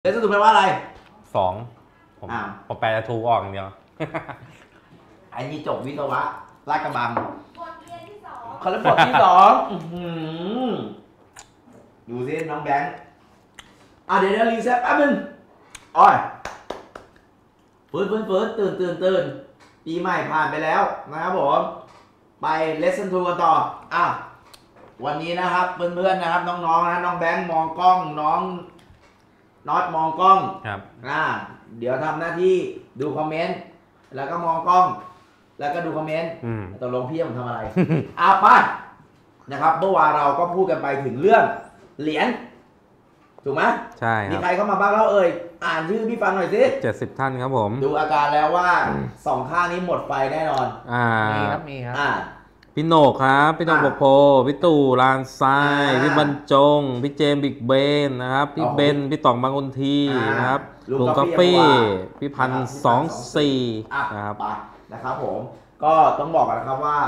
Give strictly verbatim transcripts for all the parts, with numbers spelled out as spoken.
แล้วสรุปแปลว่าอะไรสองผมผมแปลจะถูกออกอย่างเดียวไอ้นี่จบวิศวะลาดกระบังบทเรียนที่สองเขาเรียกบทที่สองดูซิน้องแบงค์อ่ะเดี๋ยวเดี๋ยวรีเซ็ตแป๊บนึงอ้อยฟื้นฟื้นฟื้นตื่นตื่นตื่นปีใหม่ผ่านไปแล้วนะครับผมไปเลสเซนทูกันต่ออ่ะวันนี้นะครับเพื่อนๆนะครับน้องๆนะน้องแบงค์มองกล้องน้องน็อตมองกล้องครับอ่าเดี๋ยวทำหน้าที่ดูคอมเมนต์แล้วก็มองกล้องแล้วก็ดูคอมเมนต์ตกลงพี่ผมทำอะไร อ่ะไปนะครับเมื่อวานเราก็พูดกันไปถึงเรื่องเหรียญถูกไหมใช่ครับมีใครเข้ามาบ้างแล้วเอ่ยอ่านชื่อพี่ฟังหน่อยสิเจ็ดสิบท่านครับผมดูอาการแล้วว่าสองข้างนี้หมดไฟแน่นอนอ่ามีครับมีครับอ่าพี่โหนกครับพี่โหนกบกโพพี่ตู่ลานทรายพี่บรรจงพี่เจมส์บิ๊กเบนนะครับพี่เบนพี่ต่องบางคนทีนะครับลุงกาแฟพี่พันสองสี่นะครับนะครับผมก็ต้องบอกกันนะครับว่า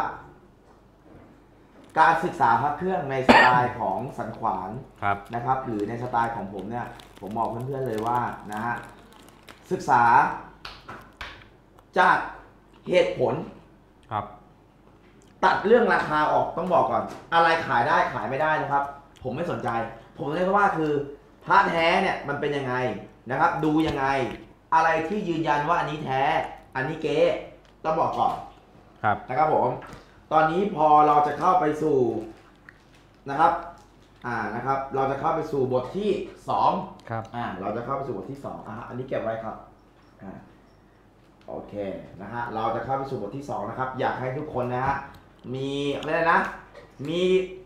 การศึกษาพระเครื่องในสไตล์ของสันขวานนะครับหรือในสไตล์ของผมเนี่ยผมบอกเพื่อนๆเลยว่านะฮะศึกษาจากเหตุผลครับตัดเรื่องราคาออกต้องบอกก่อนอะไรขายได้ขายไม่ได้นะครับผมไม่สนใจผมเรียกว่าคือพระแท้เนี่ยมันเป็นยังไงนะครับดูยังไงอะไรที่ยืนยันว่าอันนี้แท้อันนี้เก๊ต้องบอกก่อนครับนะครับผมตอนนี้พอเราจะเข้าไปสู่นะครับอ่านะครับเราจะเข้าไปสู่บทที่สองครับอ่าเราจะเข้าไปสู่บทที่สองอ่าอันนี้เก็บไว้ครับอ่าโอเคนะฮะเราจะเข้าไปสู่บทที่สองนะครับอยากให้ทุกคนนะฮะมีอะไรนะมี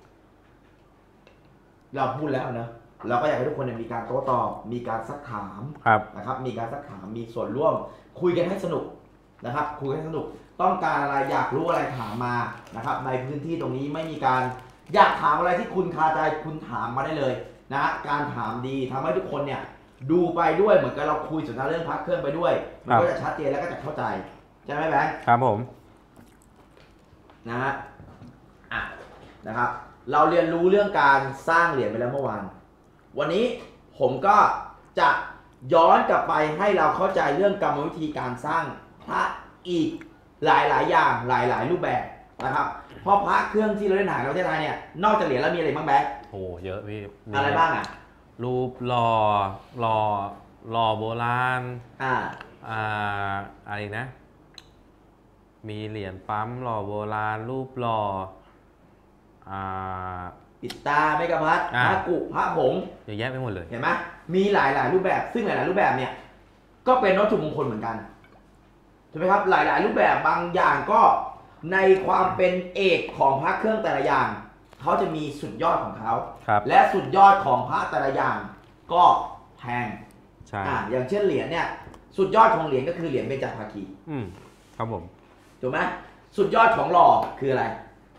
เราพูดแล้วนะเราก็อยากให้ทุกคนมีการโต้ตอบมีการซักถามนะครับมีการซักถามมีส่วนร่วมคุยกันให้สนุกนะครับคุยกันให้สนุกต้องการอะไรอยากรู้อะไรถามมานะครับในพื้นที่ตรงนี้ไม่มีการอยากถามอะไรที่คุณคาใจคุณถามมาได้เลยนะการถามดีทำให้ทุกคนเนี่ยดูไปด้วยเหมือนกับเราคุยสนทนาเรื่องพระเครื่องไปด้วยมันก็จะชัดเจนแล้วก็จะเข้าใจใช่ไหมแบงค์ครับผมนะฮะอ่ะนะครับเราเรียนรู้เรื่องการสร้างเหรียญไปแล้วเมื่อวานวันนี้ผมก็จะย้อนกลับไปให้เราเข้าใจเรื่องกรรมวิธีการสร้างพระอีกหลายๆอย่างหลายๆรูปแบบนะครับเพราะพระเครื่องที่เราได้หาในประเทศไทยเนี่ยนอกจากเหรียญแล้วมีอะไรบ้างแบ๊กโอ้เยอะพี่อะไรบ้างอ่ะรูปหล่อหล่อหล่อโบราณอ่าอ่าอะไรนะมีเหรียญปั๊มหล่อโบราณรูปหล่ออ่าปิดตาเมกะพัดพระกุพระผงเยอะแยะไปหมดเลยเห็นไหมมีหลายๆรูปแบบซึ่งหลายๆรูปแบบเนี่ยก็เป็นวัตถุมงคลเหมือนกันถูกไหมครับหลายๆรูปแบบบางอย่างก็ในความเป็นเอกของพระเครื่องแต่ละอย่างเขาจะมีสุดยอดของเขาและสุดยอดของพระแต่ละอย่างก็แพงใช่อย่างเช่นเหรียญเนี่ยสุดยอดของเหรียญก็คือเหรียญเบญจภาคีอืมครับผมถูกไหมสุดยอดของหล่อคืออะไร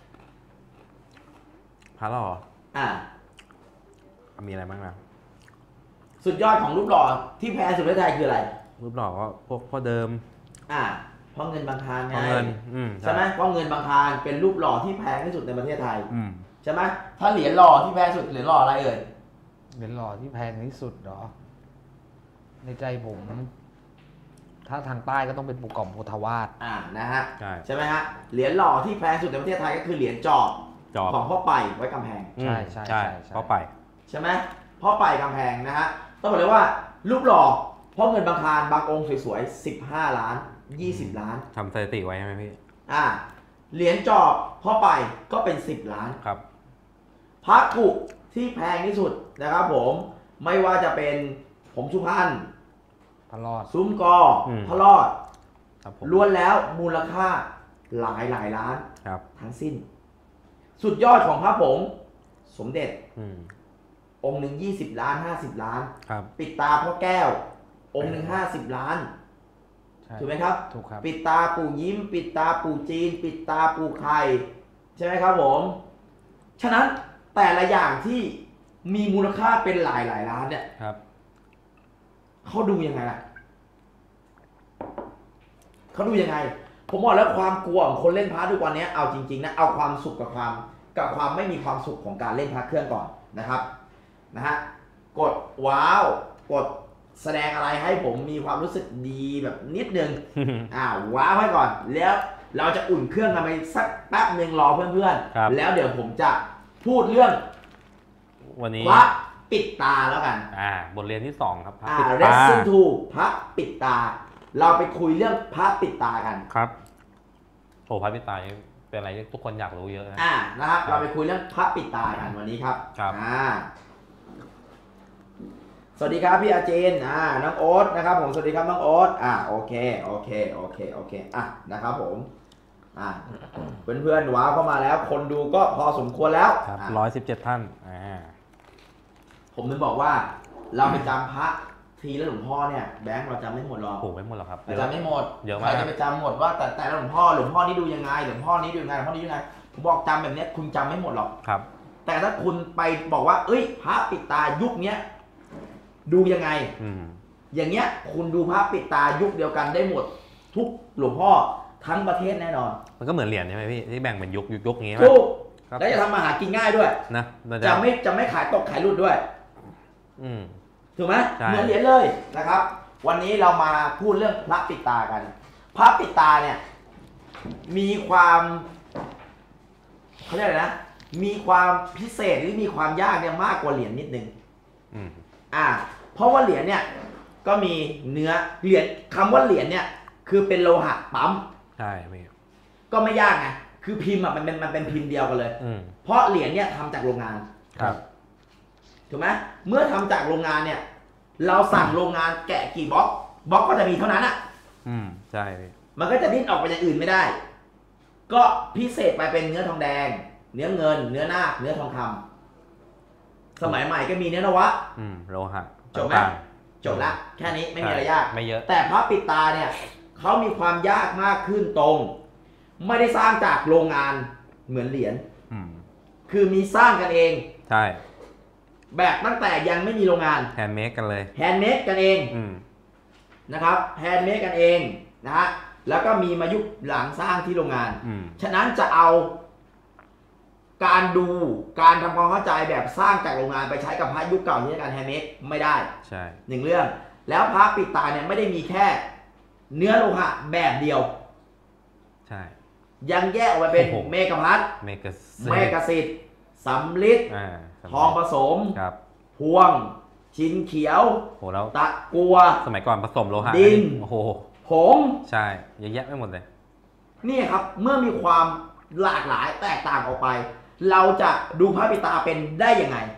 พระหล่ออ่ามีอะไรบ้างนะสุดยอดของรูปหล่อที่แพงสุดในไทยคืออะไรรูปหล่อก็พวกพ่อเดิมอ่าพ่อเงินบางทานไงเงินใช่ไหมพ่อเงินบางทานเป็นรูปหล่อที่แพงที่สุดในประเทศไทยมใช่ไหมถ้าเหรียญหล่อที่แพงสุดเหรียญหล่ออะไรเอ่ยเหรียญหล่อที่แพงที่สุดเหรอในใจผมถ้าทางใต้ก็ต้องเป็นปู่ก่อมพุทธวาสอ่านะฮะใช่ใช่ไหมฮะเหรียญหล่อที่แพงสุดในประเทศไทยก็คือเหรียญจอบของพ่อไปไว้กำแพงใช่ใช่ใช่พ่อไปใช่ไหมพ่อไปกำแพงนะฮะต้องบอกเลยว่ารูปหล่อพ่อเงินบางทานบางองค์สวยๆสิบห้าล้านยี่สิบล้านทำสถิติไว้ใช่ไหมพี่อ่าเหรียญจอบพ่อไปก็เป็นสิบล้านครับพระกุที่แพงที่สุดนะครับผมไม่ว่าจะเป็นผมสุพรรณพระรอดซุ้มกอพระรอดล้วนแล้วมูลค่าหลายหลายล้านทั้งสิ้นสุดยอดของพระผงสมเด็จองค์หนึ่งยี่สิบล้านห้าสิบล้านปิดตาพ่อแก้วองค์หนึ่งห้าสิบล้านถูกไหมครับถูกครับปิดตาปู่ยิ้มปิดตาปู่จีนปิดตาปู่ไข่ใช่ไหมครับผมฉะนั้นแต่ละอย่างที่มีมูลค่าเป็นหลายหลายล้านเนี่ยครับเขาดูยังไงล่ะเขาดูยังไงผมบอกแล้วความกลัวของคนเล่นพระทุกวันนี้เอาจริงๆนะเอาความสุขกับความกับความไม่มีความสุขของการเล่นพระเครื่องก่อนนะครับนะฮะกดว้าวกดแสดงอะไรให้ผมมีความรู้สึกดีแบบนิดนึง อ่าว้าวไว้ก่อนแล้วเราจะอุ่นเครื่องกันไปสักแป๊บนึงรอเพื่อนๆแล้วเดี๋ยวผมจะพูดเรื่องวันนี้พระปิดตาแล้วกันอ่าบทเรียนที่สองครับพระปิดตา lesson two พระปิดตาเราไปคุยเรื่องพระปิดตากันครับโอ้พระปิดตาเป็นอะไรที่ทุกคนอยากรู้เยอะนะอ่านะครับเราไปคุยเรื่องพระปิดตากันวันนี้ครับครับอ่าสวัสดีครับพี่อาเจนอ่าน้องโอ๊ตนะครับผมสวัสดีครับน้องโอ๊ตอ่าโอเคโอเคโอเคโอเคอ่ะนะครับผมอ่าเพื่อนเพื่อนว้าวเข้ามาแล้วคนดูก็พอสมควรแล้วครับร้อยสิบเจ็ดท่านอ่าผมถึงบอกว่าเราไปจำพระทีแล้วหลวงพ่อเนี่ยแบงค์เราจำไม่หมดหรอกโอ้ไม่หมดหรอกครับจำไม่หมดเยอะใคมากรจะไปจำหมดว่าแต่แต่หลวงพ่อหลวงพ่อนี้ดูยังไงหลวงพ่อนี้ดูยังไงหลวงพ่อนี้ดูยังไงผมบอกจำแบบนี้คุณจำไม่หมดหรอกครับแต่ถ้าคุณไปบอกว่าเอ้ยพระปิดตายุคเนี้ยดูยังไงอย่างเงี้ยคุณดูพระปิดตายุคเดียวกันได้หมดทุกหลวงพ่อทั้งประเทศแน่นอนมันก็เหมือนเหรียญใช่ไหมพี่ที่แบ่งเป็นยุคยุคยุคอย่างเงี้ยถูกแล้วจะทำมาหากินง่ายด้วยนะจะไม่จะไม่ขายตกขายรุ่นด้วยถูกไหมเหมือนเหรียญเลยนะครับวันนี้เรามาพูดเรื่องพระปิดตากันพระปิดตาเนี่ยมีความเขาเรียกอะไรนะมีความพิเศษหรือมีความยากเนี่ยมากกว่าเหรียญนิดนึงอ่าเพราะว่าเหรียญเนี่ยก็มีเนื้อเหรียญคำว่าเหรียญเนี่ยคือเป็นโลหะปั๊มใช่ไหมก็ไม่ยากไงคือพิมพ์อ่ะมันเป็นมันเป็นพิมพ์เดียวกันเลยเพราะเหรียญเนี่ยทำจากโรงงานครับถูกไหมเมื่อทำจากโรงงานเนี่ยเราสั่งโรงงานแกะกี่บล็อกบล็อกก็จะมีเท่านั้นอ่ะอืมใช่มันก็จะดิ้นออกไปอย่างอื่นไม่ได้ก็พิเศษไปเป็นเนื้อทองแดงเนื้อเงินเนื้อนาคเนื้อทองคำสมัยใหม่ก็มีเนื้อนวะอืมโลหะจบไหมจบละแค่นี้ไม่มีอะไรยากไม่เยอะแต่พระปิดตาเนี่ยเขามีความยากมากขึ้นตรงไม่ได้สร้างจากโรงงานเหมือนเหรียญคือมีสร้างกันเองใช่แบบตั้งแต่ยังไม่มีโรงงานแฮนด์เมดกันเลยแฮนด์เมดกันเองนะครับแฮนด์เมดกันเองนะฮะแล้วก็มีมายุคหลังสร้างที่โรงงานฉะนั้นจะเอาการดูการทำความเข้าใจแบบสร้างจากโรงงานไปใช้กับพระยุคเก่าที่การแฮนด์เมดไม่ได้ใช่หนึ่งเรื่องแล้วพระปิดตาเนี่ยไม่ได้มีแค่เนื้อโลหะแบบเดียวใช่ยังแยกออกมาเป็นเมกะพัทเมกะเมกะสิทธิ์สำลิดทองผสมพวงชินเขียวโหแล้วตะกัวสมัยก่อนผสมโลหะดินโอ้โหผงใช่เยอะแยะไปหมดเลยนี่ครับเมื่อมีความหลากหลายแตกต่างออกไปเราจะดูพระปิดตาเป็นได้ยังไง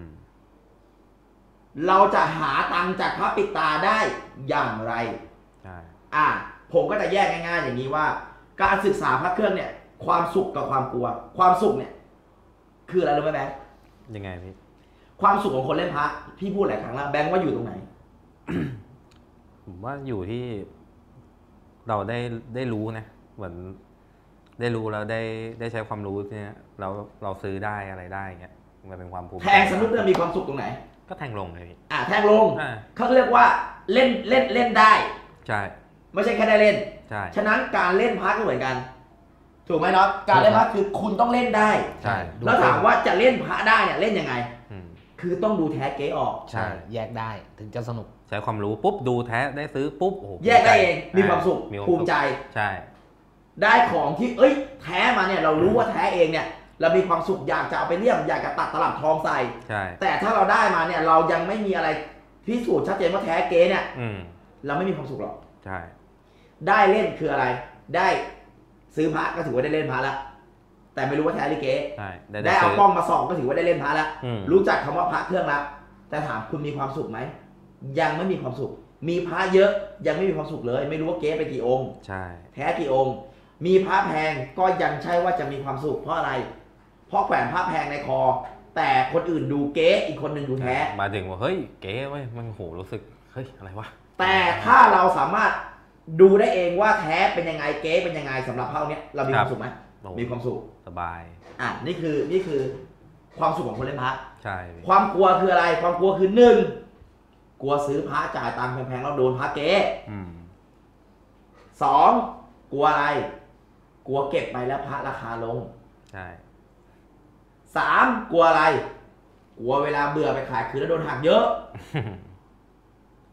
เราจะหาตังค์จากพระปิดตาได้อย่างไรใช่อ่ะผมก็จะแยกง่ายๆอย่างนี้ว่าการศึกษาพระเครื่องเนี่ยความสุขกับความกลัวความสุขเนี่ยคืออะไรรู้ไหมแบงค์ยังไงพี่ความสุขของคนเล่นพระพี่พูดหลายครั้งแล้วแบงค์ว่าอยู่ตรงไหนผมว่าอยู่ที่เราได้ได้รู้นะเหมือนได้รู้แล้วได้ได้ใช้ความรู้เนี่ยเราเราซื้อได้อะไรได้เงี้ยมันเป็นความภูมิแทงสนุกจะมีความสุขตรงไหนก็แทงลงเลยพี่อ่าแทงลงเขาเรียกว่าเล่นเล่นเล่นได้ใช่ไม่ใช่แค่ได้เล่นใช่ฉะนั้นการเล่นพระก็เหมือนกันถูกไหมเนาะการเล่นพระคือคุณต้องเล่นได้ใช่แล้วถามว่าจะเล่นพระได้เนี่ยเล่นยังไงคือต้องดูแท้เก๊ออกใช่แยกได้ถึงจะสนุกใช้ความรู้ปุ๊บดูแท้ได้ซื้อปุ๊บโอ้แยกได้เองมีความสุขภูมิใจใช่ได้ของที่เอ้ยแท้มาเนี่ยเรารู้ว่าแท้เองเนี่ยเรามีความสุขอยากจะเอาไปเลี่ยมอยากจะตัดตลับทองใส่ใช่แต่ถ้าเราได้มาเนี่ยเรายังไม่มีอะไรพิสูจน์ชัดเจนว่าแท้เก๊เนี่ยเราไม่มีความสุขหรอกใช่ได้เล่นคืออะไรได้ซื้อพระก็ถือว่าได้เล่นพระแล้วแต่ไม่รู้ว่าแท้หรือเก๊ได้เอากล้องมาส่องก็ถือว่าได้เล่นพระแล้วรู้จักคำว่าพระเครื่องแล้วแต่ถามคุณมีความสุขไหมยังไม่มีความสุขมีพระเยอะยังไม่มีความสุขเลยไม่รู้ว่าเก๊ไปกี่องค์ใช่แท้กี่องค์มีพระแพงก็ยังใช่ว่าจะมีความสุขเพราะอะไรเพราะแขวนพระแพงในคอแต่คนอื่นดูเก๊อีกคนหนึ่งดูแท้มาถึงว่าเฮ้ยเก๊เว้ยมันโหรู้สึกเฮ้ยอะไรวะแต่ถ้าเราสามารถดูได้เองว่าแท้เป็นยังไงเก๊เป็นยังไงสำหรับเผ่าเนี้ยเรามีความสุขไหมมีความสุขสบายอ่ะนี่คือนี่คือความสุขของคนเล่นพระใช่ความกลัวคืออะไรความกลัวคือหนึ่งกลัวซื้อพระจ่ายตังค์แพงๆแล้วโดนพระเก๊สองกลัวอะไรกลัวเก็บไปแล้วพระราคาลงใช่สามกลัวอะไรกลัวเวลาเบื่อไปขายคืนแล้วโดนหักเยอะ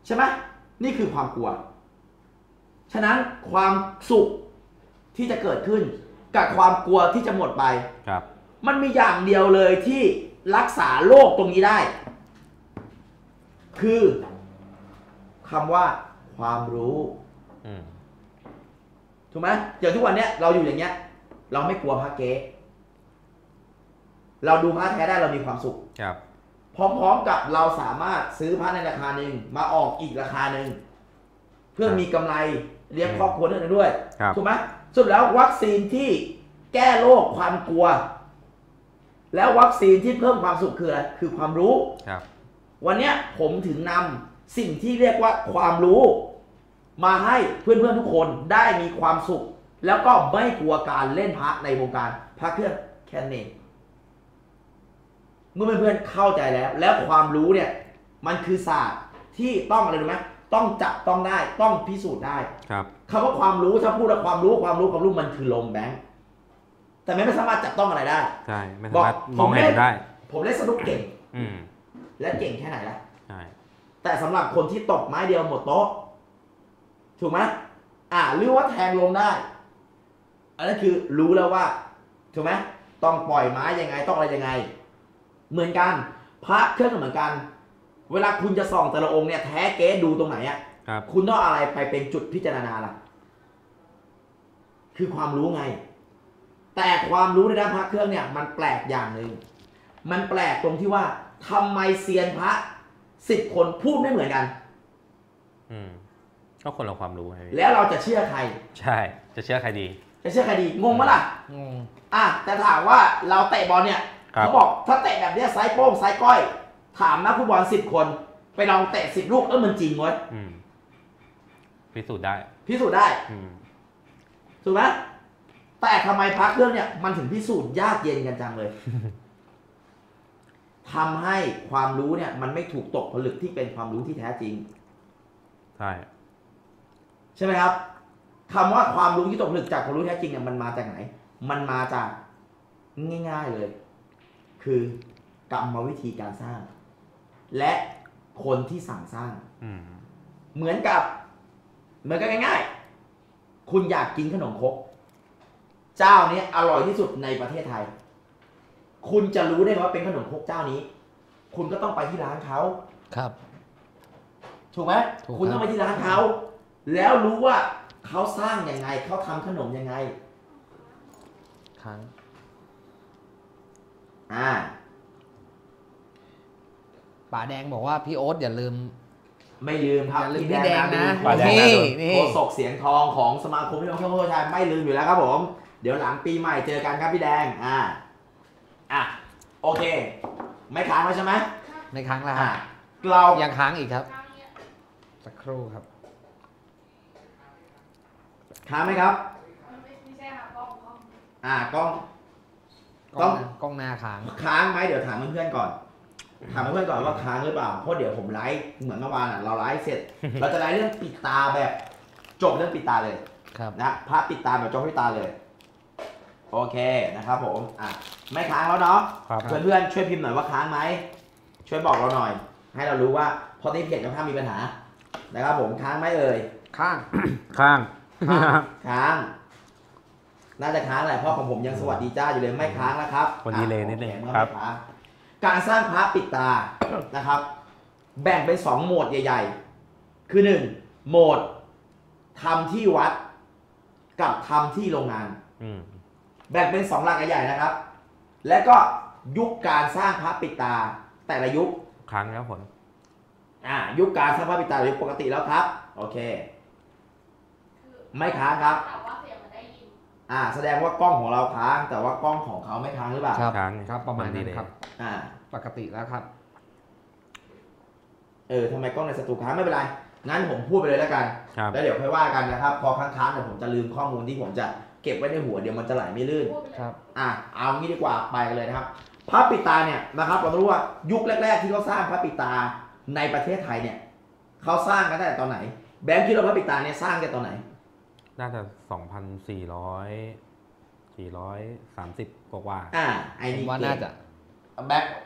ใช่ไหมนี่คือความกลัวฉะนั้นความสุขที่จะเกิดขึ้นกับความกลัวที่จะหมดไปครับมันมีอย่างเดียวเลยที่รักษาโรคตรงนี้ได้คือคำว่าความรู้ถูกไหมอย่างทุกวันเนี้ยเราอยู่อย่างเงี้ยเราไม่กลัวพระเก๊เราดูพระแท้ได้เรามีความสุขครับพร้อมๆกับเราสามารถซื้อพระในราคาหนึ่งมาออกอีกราคาหนึ่งเพื่อมีกำไรเลี้ยงครอบครัวนั้นด้วยถูกไหมสุดแล้ววัคซีนที่แก้โรคความกลัวแล้ววัคซีนที่เพิ่มความสุขคืออะไรคือความรู้ครับวันนี้ผมถึงนำสิ่งที่เรียกว่าความรู้มาให้เพื่อนๆทุกคนได้มีความสุขแล้วก็ไม่กลัวการเล่นพระในวงการพระเครื่องแค่นี้เมื่อเพื่อนๆเข้าใจแล้วแล้วความรู้เนี่ยมันคือศาสตร์ที่ต้องอะไรรู้ไหมต้องจับต้องได้ต้องพิสูจน์ได้ครับคำว่าความรู้ถ้าพูดแล้วความรู้ความรู้ความรู้มันคือลมแบงค์แต่ไม่สามารถจับต้องอะไรได้ใช่ไม่สามารถมองเห็นได้ผมเล่นสนุกเก่งอืมและเก่งแค่ไหนล่ะใช่แต่สำหรับคนที่ตบไม้เดียวหมดโต๊ะถูกไหมอ่าหรือว่าแทงลงได้อันนั้นคือรู้แล้วว่าถูกไหมต้องปล่อยไม้ยังไงต้องอะไรยังไงเหมือนกันพระเครื่องเหมือนกันเวลาคุณจะส่องแต่ละองค์เนี่ยแท้เก๊ดูตรงไหนอ่ะคุณต้องอะไรไปเป็นจุดพิจารณาล่ะคือความรู้ไงแต่ความรู้ในด้านพระเครื่องเนี่ยมันแปลกอย่างหนึ่งมันแปลกตรงที่ว่าทำไมเซียนพระสิบคนพูดไม่เหมือนกันอืมก็คนละความรู้ไงแล้วเราจะเชื่อใครใช่จะเชื่อใครดีจะเชื่อใครดีงงไหมล่ะงงอ่ะแต่ถามว่าเราเตะบอลเนี่ยเขาบอกถ้าเตะแบบนี้ไซส์โป้งไซส์ก้อยถามนักฟุตบอลสิบคนไปลองเตะสิบลูกเออมันจริงเว้ยพิสูจน์ได้พิสูจน์ได้ถูกไหมแต่ทำไมพระเครื่องเนี่ยมันถึงพิสูจน์ยากเย็นกันจังเลยทำให้ความรู้เนี่ยมันไม่ถูกตกผลึกที่เป็นความรู้ที่แท้จริงใช่ใช่ไหมครับคำว่าความรู้ที่ตกผลึกจากความรู้แท้จริงเนี่ยมันมาจากไหนมันมาจากง่ายๆเลยคือกรรมวิธีการสร้างและคนที่สั่งสร้างเหมือนกับเหมือนกันง่ายๆคุณอยากกินขนมครกเจ้านี้อร่อยที่สุดในประเทศไทยคุณจะรู้ได้ว่าเป็นขนมครกเจ้านี้คุณก็ต้องไปที่ร้านเขาครับถูกไหมคุณต้องไปที่ร้านเขาแล้วรู้ว่าเขาสร้างยังไงเขาทำขนมยังไงครั้งอ่าป๋าแดงบอกว่าพี่โอ๊ตอย่าลืมไม่ลืมครับพี่แดงนะนี่โฆษกเสียงทองของสมาคมพี่น้องเที่ยวทั่วไทยไม่ลืมอยู่แล้วครับผมเดี๋ยวหลังปีใหม่เจอกันครับพี่แดงอ่าอ่ะโอเคไม่ค้างแล้วใช่ไหมไม่ค้างแล้วฮะเรายังค้างอีกครับสักครู่ครับค้างไหมครับไม่ใช่ค่ะกล้องอ่ากล้องกล้องกล้องหน้าค้างค้างไหมเดี๋ยวถามเพื่อนๆก่อนถามเพื่อนๆก่อนว่าค้างหรือเปล่าเพราะเดี๋ยวผมไลฟ์เหมือนเมื่อวานอ่ะเราไลฟ์เสร็จเราจะไลฟ์เรื่องปิดตาแบบจบเรื่องปิดตาเลยนะพระปิดตาแบบจบปิดตาเลยโอเคนะครับผมอ่ะไม่ค้างแล้วเนาะเพื่อนๆช่วยพิมพ์หน่อยว่าค้างไหมช่วยบอกเราหน่อยให้เรารู้ว่าพอที่เพจกับท่านมีปัญหานะครับผมค้างไหมเอ่ยค้างค้างค้างน่าจะค้างแหละเพราะของผมยังสวัสดีจ้าอยู่เลยไม่ค้างนะครับคนดีเลยนิดนึงครับการสร้างพระปิดตานะครับแบ่งเป็นสองโหมดใหญ่ๆคือหนึ่งโหมดทำที่วัดกับทำที่โรงงานแบ่งเป็นสองหลักใหญ่ๆนะครับและก็ยุคการสร้างพระปิดตาแต่ละยุคครั้งแล้วผลอ่ายุคการสร้างพระปิดตายุคปกติแล้วครับโอเคไม่ค้างครับอ่าแสดงว่ากล้องของเราค้างแต่ว่ากล้องของเขาไม่ค้างหรือเปล่าค้างครับประมาณนี้ครับอ่าปกติแล้วครับเออทำไมกล้องในสตูค้างไม่เป็นไรงั้นผมพูดไปเลยแล้วกันแล้วเดี๋ยวค่อยว่ากันนะครับพอค้างๆเดี๋ยวผมจะลืมข้อมูลที่ผมจะเก็บไว้ในหัวเดี๋ยวมันจะไหลไม่ลื่นครับอ่ะเอางี้ดีกว่าไปกันเลยนะครับพระปิดตาเนี่ยนะครับเราต้องรู้ว่ายุคแรกๆที่เขาสร้างพระปิดตาในประเทศไทยเนี่ยเขาสร้างกันตั้งแต่ตอนไหนแบงค์คิดว่าพระปิดตาเนี่ยสร้างกันตอนไหนน่าจะสองพันสี่ร้อยสี่ร้อยสามสิบกว่าอ่าไอ้นี่ว่าน่าจะแบ็ค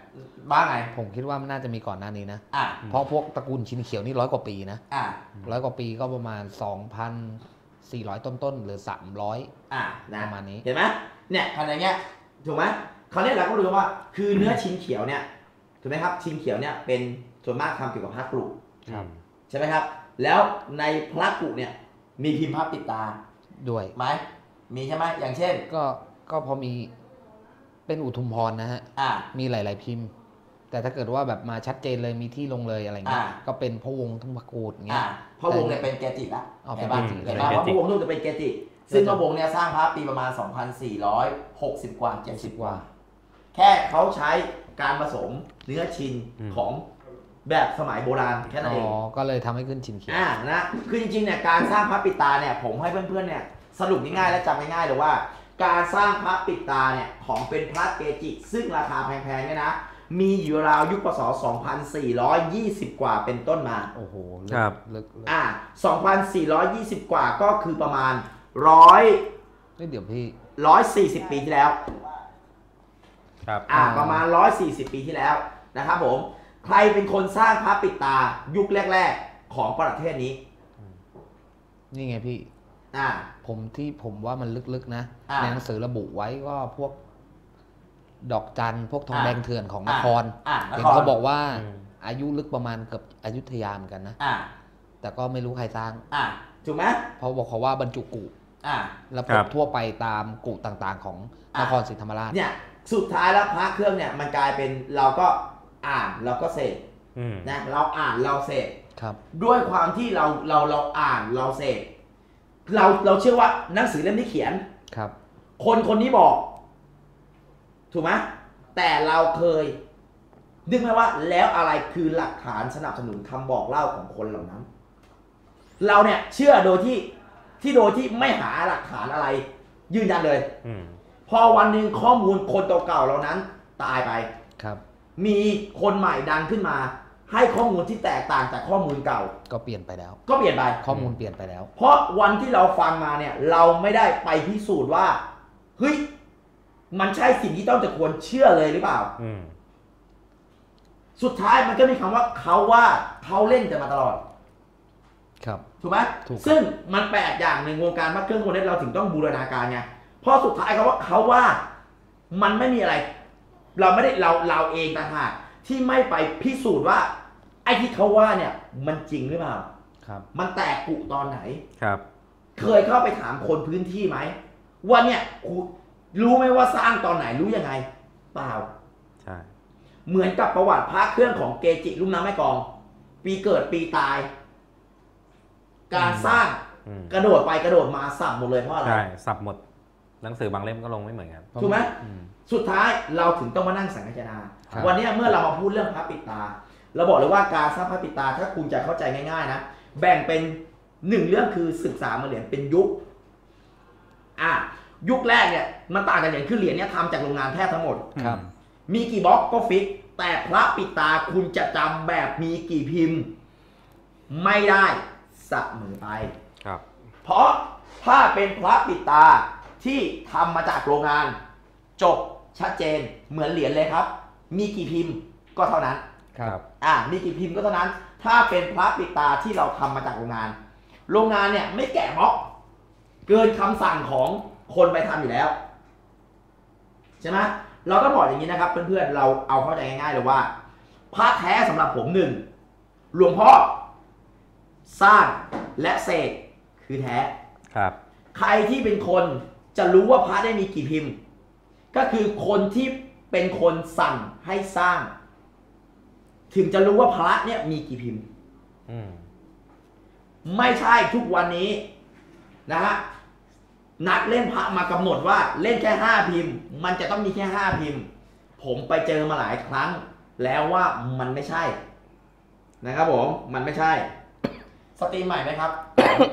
บ้างไงผมคิดว่ามันน่าจะมีก่อนหน้านี้นะอ่ะเพราะพวกตระกูลชินเขียวนี่ร้อยกว่าปีนะอ่ะร้อยกว่าปีก็ประมาณ สองพันสี่ร้อย ต้นๆหรือสามร้อยอ่ะนะประมาณนี้เห็นไหมเนี่ยขนาดเนี้ยถูกไหมคราวนี้เราก็รู้ว่าคือเนื้อชินเขียวเนี่ยถูกไหมครับชินเขียวเนี่ยเป็นส่วนมากทำเกี่ยวกับพระกรุครับใช่ไหมครับ แล้วในพระกรุเนี่ยมีพิมพ์พระปิดตาด้วยไหมมีใช่ไหมอย่างเช่นก็ก็พอมีเป็นอุทุมพรนะฮะอ่ะมีหลาย ๆ พิมพ์ แต่ถ้าเกิดว่าแบบมาชัดเจนเลยมีที่ลงเลยอะไรเงี้ยอ่าก็เป็นพระวงศ์ทุ่งมะกรูดเงี้อ่ะยพ่อวงเนี่ยเป็นเกจิละอ๋อเป็นเห็นปะเกจิเห็นปะเพราะพ่อวงนู่นจะเป็นเกจิ ซึ่งพ่อวงเนี่ยสร้างพระปีประมาณ สองพันสี่ร้อยหกสิบ กว่า เจ็ดสิบ กว่า แค่เขาใช้การผสมเนื้อชินอืมของแบบสมัยโบราณแค่นั้นอ๋เองอ ก็เลยทำให้ขึ้นชินเขียวอ่านะคือจริงๆเนี่ยการสร้างพระปิดตาเนี่ยผมให้เพื่อนๆเนี่ยสรุปง่ายๆและจำง่ายๆเลยว่า การสร้างพระปิดตาเนี่ยของเป็นพระเกจิซึ่งราคาแพงๆเนี่ยนะมีอยู่ราวยุคพศสองพันสี่ร้อยยี่สิบ กว่าเป็นต้นมาโอ้โหครับลึกลึกอ่าสองพันสี่ร้อยยี่สิบ กว่าก็คือประมาณร้อยเฮ้ยเดี๋ยวพี่ร้อยสี่สิบปีที่แล้วครับอ่าอ่าประมาณร้อยสี่สิบปีที่แล้วนะครับผมใครเป็นคนสร้างพระปิดตายุคแรกๆของประเทศนี้นี่ไงพี่อ่าผมที่ผมว่ามันลึกๆนะอ่าในหนังสือระบุไว้ก็พวกดอกจันพวกทองอ่าแดงเถื่อนของนครอ่านเห็นครเขาบอกว่าอืมอายุลึกประมาณเกือบอยุธยาเหมือนกันนะอ่าแต่ก็ไม่รู้ใครสร้างอ่าถูกไหมเพราะบอกเขาว่าบรรจุกุอ่าแล้วพครับ บทั่วไปตามกุต่างๆของอ่ะนครศรีธรรมราชเนี่ยสุดท้ายแล้วพระเครื่องเนี่ยมันกลายเป็นเราก็อ่านเราก็เสพอืมนะเราอ่านเราเสพครับด้วยความที่เราเราเราอ่านเราเสพเราเราเชื่อว่าหนังสือเล่มที่เขียนครับคนคนนี้บอก ถูกไหมแต่เราเคยนึกไหมว่าแล้วอะไรคือหลักฐานสนับสนุนคำบอกเล่าของคนเหล่านั้น เราเนี่ยเชื่อโดยที่ที่โดยที่ไม่หาหลักฐานอะไร ยืนยันเลยอืมพอวันหนึ่งข้อมูลคนเก่าๆเหล่านั้นตายไปครับมีคนใหม่ดังขึ้นมา ให้ข้อมูลที่แตกต่างจากข้อมูลเก่าก็เปลี่ยนไปแล้วก็เปลี่ยนไปข้อมูลเปลี่ยนไปแล้วเพราะวันที่เราฟังมาเนี่ย เราไม่ได้ไปพิสูจน์ว่าเฮ้ยมันใช่สิ่งที่ต้องจะควรเชื่อเลยหรือเปล่าอืมสุดท้ายมันก็มีคำว่าเขาว่าเขาเล่นกันมาตลอดครับถูกไหมถูกครับซึ่งมันแปลกอย่างหนึ่งวงการพระเครื่องคนนี้เราถึงต้องบูรณาการไงเพราะสุดท้ายคำว่าเขาว่ามันไม่มีอะไร เราไม่ได้เราเราเองต่างหากที่ไม่ไปพิสูจน์ว่า ไอ้ที่เขาว่าเนี่ยมันจริงหรือเปล่าครับมันแตกกุตอนไหนครับเคยเข้าไปถามคนพื้นที่ไหมว่าเนี่ยคุณรู้ไหมว่าสร้างตอนไหนรู้ยังไง เปล่าใช่เหมือนกับประวัติพระเครื่องของเกจิลุ่มน้ำแม่กลอง ปีเกิดปีตาย การสร้างอืมกระโดดไปกระโดดมาสับหมดเลยเพราะอะไรใช่สับหมด หนังสือบางเล่มก็ลงไม่เหมือนกันถูกไหมอืมสุดท้ายเราถึงต้องมานั่งสังคายนาครับวันนี้เมื่อเรามาพูดเรื่องพระปิดตา เราบอกเลยว่าการสร้างพระปิดตาถ้าคุณจะเข้าใจง่ายๆนะแบ่งเป็นหนึ่งเรื่องคือศึกษามาเหรียญเป็นยุคอ่ะยุคแรกเนี่ยมันต่างกันอย่างคือเหรียญเนี่ยทำจากโรงงานแทบทั้งหมดครับมีกี่บล็อกก็ฟิก แต่พระปิดตาคุณจะจำแบบมีกี่พิมพ์ ไม่ได้เสมอไปครับเพราะถ้าเป็นพระปิดตาที่ทำมาจากโรงงาน จบชัดเจนเหมือนเหรียญเลยครับ มีกี่พิมพ์ก็เท่านั้นครับอ่ามีกี่พิมพ์ก็เท่านั้น ถ้าเป็นพระปิดตาที่เราทำมาจากโรงงาน โรงงานเนี่ยไม่แกะบล็อก เกินคำสั่งของคนไปทำอยู่แล้วใช่ไหมเราก็บอกอย่างนี้นะครับเพื่อนๆเราเอาเข้าใจง่ายๆเลยว่า พระแท้สำหรับผมหนึ่งหลวงพ่อสร้างและเสกคือแท้ครับใครที่เป็นคนจะรู้ว่าพระได้มีกี่พิมพ์ ก็คือคนที่เป็นคนสั่งให้สร้าง ถึงจะรู้ว่าพระเนี่ยมีกี่พิมพ์อืมไม่ใช่ทุกวันนี้นะฮะนักเล่นพระมากำหนดว่าเล่นแค่ห้าพิมพ์ มันจะต้องมีแค่ห้าพิมพ์ ผมไปเจอมาหลายครั้ง แล้วว่ามันไม่ใช่นะครับผมมันไม่ใช่สตรีมใหม่ไหมครับ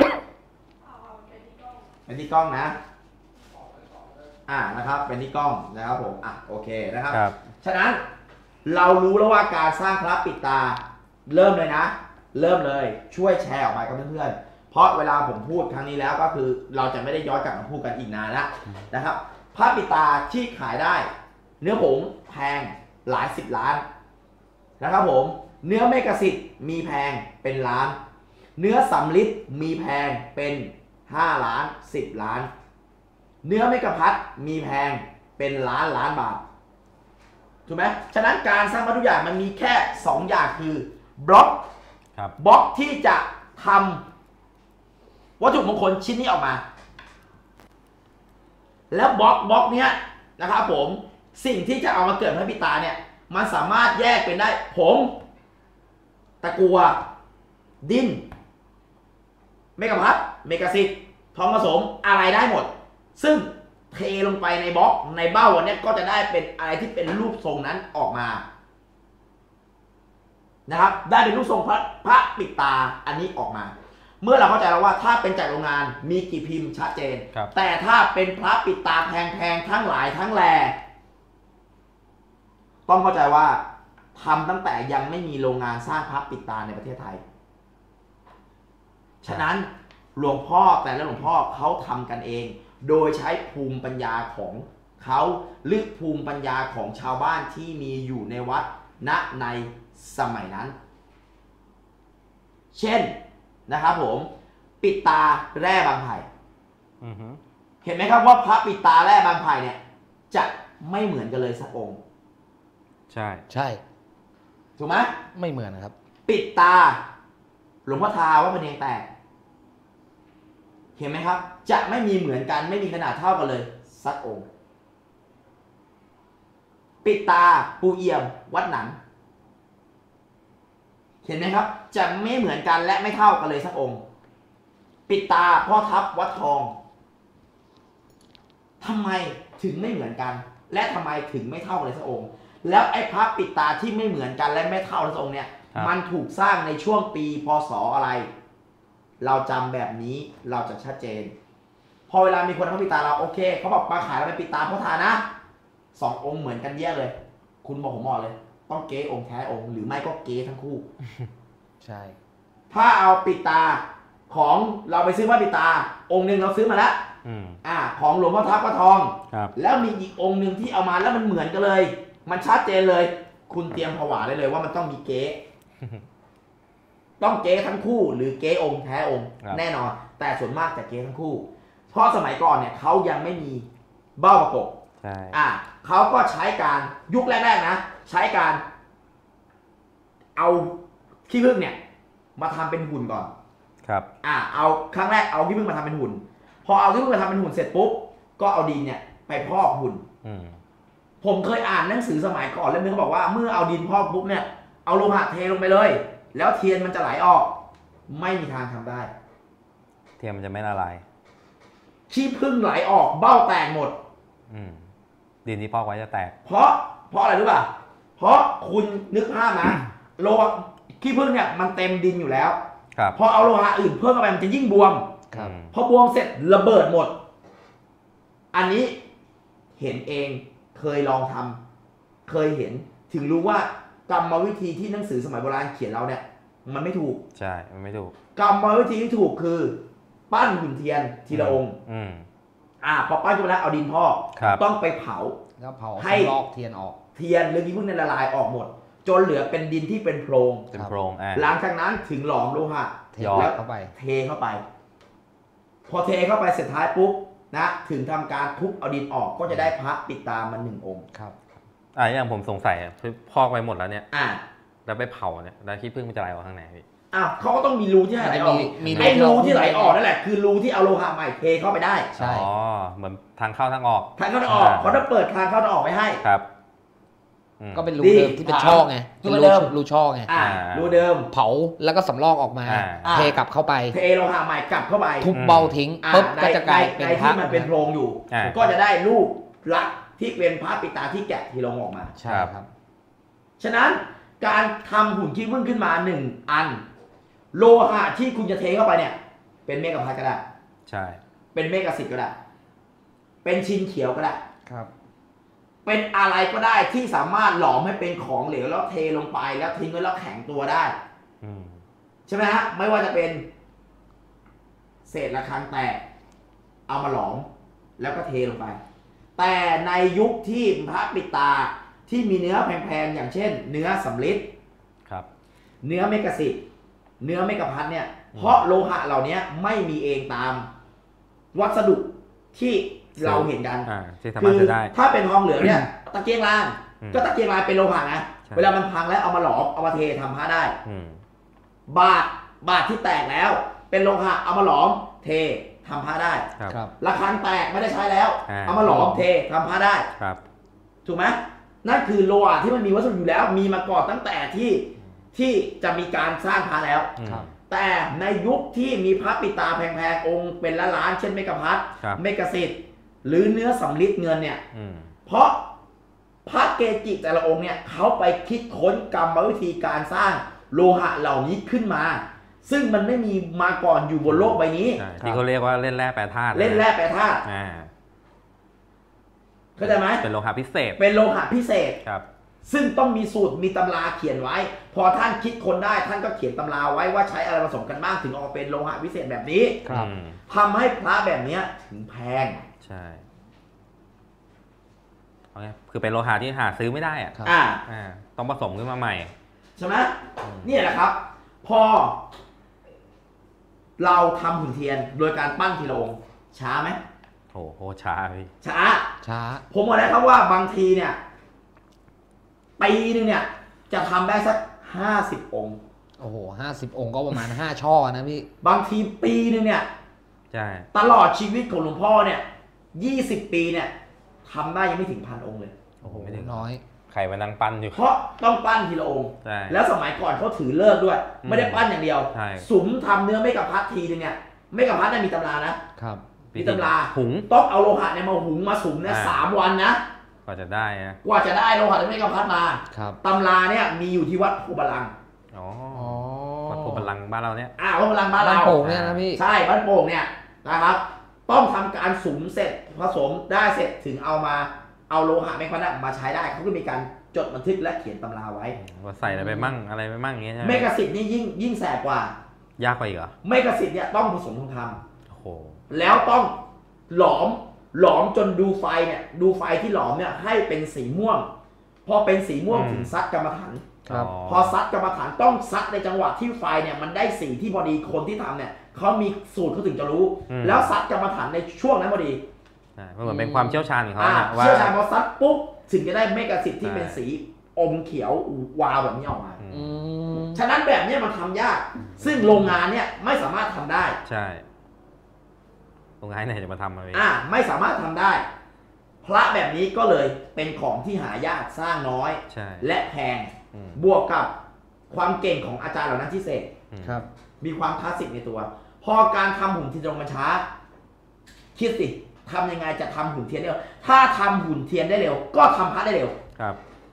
เป็นที่กล้องนะอ่านะครับเป็นที่กล้องนะครับผมอ่ะโอเคนะครับครับฉะนั้นเรารู้แล้วว่าการสร้างพระปิดตาเริ่มเลยนะ เริ่มเลยช่วยแชร์ออกไปกับเพื่อนๆเพราะเวลาผมพูดครั้งนี้แล้วก็คือเราจะไม่ได้ย้อนกลับมาพูดกันอีกนานแล้วนะครับพระปิดตาที่ขายได้ เนื้อผงแพงหลายสิบล้านนะครับผมเนื้อเมกะสิทธิ์มีแพงเป็นล้านเนื้อสำลิดมีแพงเป็นห้าล้านสิบล้านเนื้อเมกะพัดมีแพงเป็นล้านล้านบาทถูกไหมฉะนั้นการสร้างวัตถุอย่างมันมีแค่สองอย่างคือบล็อกบล็อกที่จะทำวัตถุมงคลชิ้นนี้ออกมาแล้วบล็อกบล็อกเนี้ยนะครับผมสิ่งที่จะเอามาเกิดพระปิตาเนี่ยมันสามารถแยกเป็นได้ผงตะกัวดินเมกะพัดเมกะซิดทองผสมอะไรได้หมดซึ่งเทลงไปในบล็อกในเบ้าวันนี้ก็จะได้เป็นอะไรที่เป็นรูปทรงนั้นออกมานะครับได้เป็นรูปทรงพระพระปิตาอันนี้ออกมาเมื่อเราเข้าใจแล้วว่าถ้าเป็นจากโรงงานมีกี่พิมพ์ชัดเจนแต่ถ้าเป็นพระปิตาแพงๆทั้งหลายทั้งแหล่ต้องเข้าใจว่าทำตั้งแต่ยังไม่มีโรงงานสร้างพระปิตาในประเทศไทยฉะนั้นหลวงพ่อแต่ละหลวงพ่อเขาทำกันเองโดยใช้ภูมิปัญญาของเขาหรือภูมิปัญญาของชาวบ้านที่มีอยู่ในวัดณในสมัยนั้นเช่นนะครับผมปิดตาแร่บางไผ่เห็นไหมครับว่าพระปิดตาแร่บางไผ่เนี่ยจะไม่เหมือนกันเลยสักองค์ใช่ใช่ถูกไหมไม่เหมือนนะครับปิดตาหลวงพ่อทาวัดพะเนียงแตกเห็นไหมครับจะไม่มีเหมือนกันไม่มีขนาดเท่ากันเลยสักองค์ปิดตาปูเอี่ยมวัดหนังเห็นไหมครับจะไม่เหมือนกันและไม่เท่ากันเลยสักองค์ปิดตาพ่อทับวัดทองทำไมถึงไม่เหมือนกันและทำไมถึงไม่เท่ากันเลยสักองค์แล้วไอ้พระปิดตาที่ไม่เหมือนกันและไม่เท่ากันสักองค์เนี่ยมันถูกสร้างในช่วงปีพศอะไรเราจำแบบนี้เราจะชัดเจนพอเวลามีคนทำปิดตาเราโอเคเขาบอกมาขายเราเป็นปิดตาพ่อทานะสององค์เหมือนกันแยกเลยคุณบอกผมบอกเลยต้องเก๊องค์แท้องค์หรือไม่ก็เก๊ทั้งคู่ใช่ถ้าเอาปิดตาของเราไปซื้อว่าปิดตาองค์หนึ่งเราซื้อมาแล้วอ่าของหลวงพ่อทับวัดทองแล้วมีอีกองค์หนึ่งที่เอามาแล้วมันเหมือนกันเลยมันชัดเจนเลยคุณเตรียมผวาได้เลยว่ามันต้องมีเก๊ต้องเก๊ทั้งคู่หรือเก๊องค์แท้องค์แน่นอนแต่ส่วนมากจะเก๊ทั้งคู่เพราะสมัยก่อนเนี่ยเขายังไม่มีเบ้าประกบใช่อ่าเขาก็ใช้การยุคแรกๆนะใช้การเอาขี้ผึ้งเนี่ยมาทำเป็นหุ่นก่อนครับอ่าเอาครั้งแรกเอาขี้ผึ้งมาทำเป็นหุ่นพอเอาขี้ผึ้งมาทำเป็นหุ่นเสร็จปุ๊บก็เอาดินเนี่ยไปพอกหุ่นผมเคยอ่านหนังสือสมัยก่อนเล่มนึงเขาบอกว่าเมื่อเอาดินพอกปุ๊บเนี่ยเอาโลหะเทลงไปเลยแล้วเทียนมันจะไหลออกไม่มีทางทำได้เทียนมันจะไม่ละลายขี้ผึ้งไหลออกเบ้าแตกหมดดินที่พอกไว้จะแตกเพราะเพราะอะไรรู้ป่ะเพราะคุณนึกภาพนะโลหะขี้ผึ้งเนี่ยมันเต็มดินอยู่แล้วพอเอาโลหะอื่นเพิ่มเข้าไปมันจะยิ่งบวมพอบวมเสร็จระเบิดหมดอันนี้เห็นเองเคยลองทำเคยเห็นถึงรู้ว่ากรรมวิธีที่หนังสือสมัยโบราณเขียนเราเนี่ยมันไม่ถูกใช่มันไม่ถูกกรรมวิธีที่ถูกคือปั้นหุ่นเทียนทีละองค์อ่าพอปั้นขึ้นมาแล้วเอาดินพอกต้องไปเผาแล้วเผาให้ลอกเทียนออกเทียนหรือขี้ผึ้งในละลายออกหมดจนเหลือเป็นดินที่เป็นโพรงเป็นโพรงหลังจากนั้นถึงหลอมโลหะแล้วเข้าไปเทเข้าไปพอเทเข้าไปเสร็จท้ายปุ๊บนะถึงทำการทุบเอาดินออกก็จะได้พระปิดตามันหนึ่งองค์ครับอ่าอย่างผมสงสัยพอกไปหมดแล้วเนี่ยอ่าแล้วไปเผาเนี่ยแล้วขี้ผึ้งมันจะไหลออกทางไหนพี่อ้าวเขาก็ต้องมีรูที่ไหลออกไอ้รูที่ไหลออกนั่นแหละคือรูที่เอาโลหะใหม่เทเข้าไปได้ใช่อ๋อเหมือนทางเข้าทางออกทางเข้าทางออกเขาจะเปิดทางเข้าทางออกไว้ให้ครับก็เป็นรูเดิมที่เป็นช่องไงรูเดิมรูช่องไงรูเดิมเผาแล้วก็สำรอกออกมาเทกลับเข้าไปเทโลหะใหม่กลับเข้าไปทุบเบาทิ้งปุ๊บก็จะกลายเป็นพระที่มันเป็นโพรงอยู่ก็จะได้รูปลักษณ์ที่เป็นพระปิดตาที่แกะที่ลงออกมาใช่ครับฉะนั้นการทำหุ่นขี้ผึ้งขึ้นมาหนึ่งอันโลหะที่คุณจะเทเข้าไปเนี่ยเป็นเมกะพัดก็ได้ใช่เป็นเมกะสิทธิ์ก็ได้เป็นชินเขียวก็ได้ครับเป็นอะไรก็ได้ที่สามารถหลอมให้เป็นของเหลวแล้วเทลงไปแล้วทิ้งไว้แล้วแข็งตัวได้ใช่ไหมฮะไม่ว่าจะเป็นเศษระฆังแตกเอามาหลอมแล้วก็เทลงไปแต่ในยุคที่พระปิดตาที่มีเนื้อแพงๆอย่างเช่น เนื้อสำริดครับเนื้อเมกะสิทธิ์เนื้อเมกะพัทเนี่ยเพราะโลหะเหล่านี้ไม่มีเองตามวัสดุที่เราเห็นกันอ่าที่สาคืมารถจะได้ถ้าเป็นทองเหลืองเนี่ยตะเกียงลางอืมก็ตะเกียงลางเป็นโลหะนะใช่เวลามันพังแล้วเอามาหลอมเอามาเททำผ้าได้อืมบาทบาทที่แตกแล้ว เป็นโลหะเอามาหลอมเททำผ้าได้ครับครับระฆังแตกไม่ได้ใช้แล้วอ่าเอามาหลอมเททำผ้าได้ครับถูกไหมนั่นคือโลหะที่มันมีวัสดุอยู่แล้ว มีมาก่อนตั้งแต่ที่ที่จะมีการสร้างพระแล้วอืมครับแต่ในยุคที่มีพระปิดตาแพงๆองค์เป็นล้านๆเช่นเมกะพัทครับเมกะสิทธิ์หรือเนื้อสำริดเงินเนี่ยอืมเพราะพระเกจิแต่ละองค์เนี่ยเขาไปคิดค้นกรรมวิธีการสร้างโลหะเหล่านี้ขึ้นมา ซึ่งมันไม่มีมาก่อนอยู่บนโลกใบนี้ใช่ที่เขาเรียกว่าเล่นแร่แปรธาตุเล่นแร่แปรธาตุอ่าเข้าใจไหมเป็นโลหะพิเศษเป็นโลหะพิเศษครับซึ่งต้องมีสูตรมีตำราเขียนไว้ พอท่านคิดค้นได้ท่านก็เขียนตำราไว้ว่าใช้อะไรผสมกันบ้างถึงออกเป็นโลหะพิเศษแบบนี้ครับอืมทำให้พระแบบเนี้ยถึงแพงใช่เอาไงคือเป็นโลหะที่หาซื้อไม่ได้อ่ะครับอ่าอ่าต้องผสมขึ้นมาใหม่ใช่ไหมอืมนี่แหละครับ พอ เราทำหุ่นเทียนโดยการปั้นทีละองค์ช้าไหมโอ้โหช้าพี่ช้าช้าผมบอกแล้วครับว่าบางทีเนี่ยปีนึงเนี่ย จะทำได้สักห้าสิบองค์โอ้โหห้าสิบองค์ก็ประมาณห้าช่อนะพี่บางทีปีนึงเนี่ยใช่ตลอดชีวิตของหลวงพ่อเนี่ยยี่สิบปีเนี่ยทำได้ยังไม่ถึงพันองค์เลยโอ้โหไม่ถึงน้อยใครมานั่งปั้นอยู่เพราะต้องปั้นทีละองค์ใช่แล้วสมัยก่อนเขาถือเลิกด้วยอืมไม่ได้ปั้นอย่างเดียวใช่สุมทำเนื้อไม่กับพัดทีนึงเนี่ยไม่กับพัดเนี่ยมีตำรานะครับมีตำราหุงต้องเอาโลหะเนี่ยมาหุงมาสุมเนี่ยอ่าสามวันนะก็จะได้นะกว่าจะได้โลหะที่ไม่กับพัดมาครับตำราเนี่ยมีอยู่ที่วัดโพบาลังอ๋ออ๋อวัดโพธิ์บัลลังก์บ้านเราเนี่ยอ่าวัดโพบาลังบ้านบ้านเราโป่งเนี่ยนะพี่ใช่บ้านโป่งเนี่ยนะครับ ต้องทำการสุมเสร็จผสมได้เสร็จถึงเอามาเอาโลหะไม่กับพัดมาใช้ได้เขาก็มีการจดบันทึกและเขียนตำราไว้ว่าใส่อะไรไปมั่งอะไรไปมั่งอย่างเงี้ยใช่ไหมเมกะสิทธิ์นี่ยิ่งยิ่งแสบกว่ายากกว่าอีกเหรอเมกะสิทธิ์เนี่ยต้องผสมทองคำโอ้โหแล้วต้องหลอมหลอมจนดูไฟเนี่ยดูไฟที่หลอมเนี่ยให้เป็นสีม่วง พอเป็นสีม่วงถึงซัดกรรมฐานครับพอซัดกรรมฐานต้องซัดในจังหวะที่ไฟเนี่ยมันได้สีที่พอดีคนที่ทำเนี่ยเขามีสูตรเขาถึงจะรู้อืมแล้วซัดกรรมฐานในช่วงนั้นพอดีใช่มันเหมือนเป็นความเชี่ยวชาญของเขาอ่านะว่าเชี่ยวชาญพอซัดปุ๊บถึงจะได้เมกะสิทธิ์ที่ใช่เป็นสีอมเขียววาวแบบนี้ออกมาอือืมมฉะนั้นแบบเนี้ยมันทำยาก ซึ่งโรงงานเนี่ยไม่สามารถทำได้ใช่ตรงไหนไหนจะมาทำอะไรอ่าไม่สามารถทำได้ พระแบบนี้ก็เลยเป็นของที่หายากสร้างน้อยใช่และแพงอืมบวกกับความเก่งของอาจารย์เหล่านั้นที่เสกอืมครับมีความคลาสสิกในตัว พอการทำหุ่นเทียนตรงมันช้า คิดสิทำยังไงจะทำหุ่นเทียนได้เร็วถ้าทำหุ่นเทียนได้เร็ว ก็ทำพระได้เร็วครับ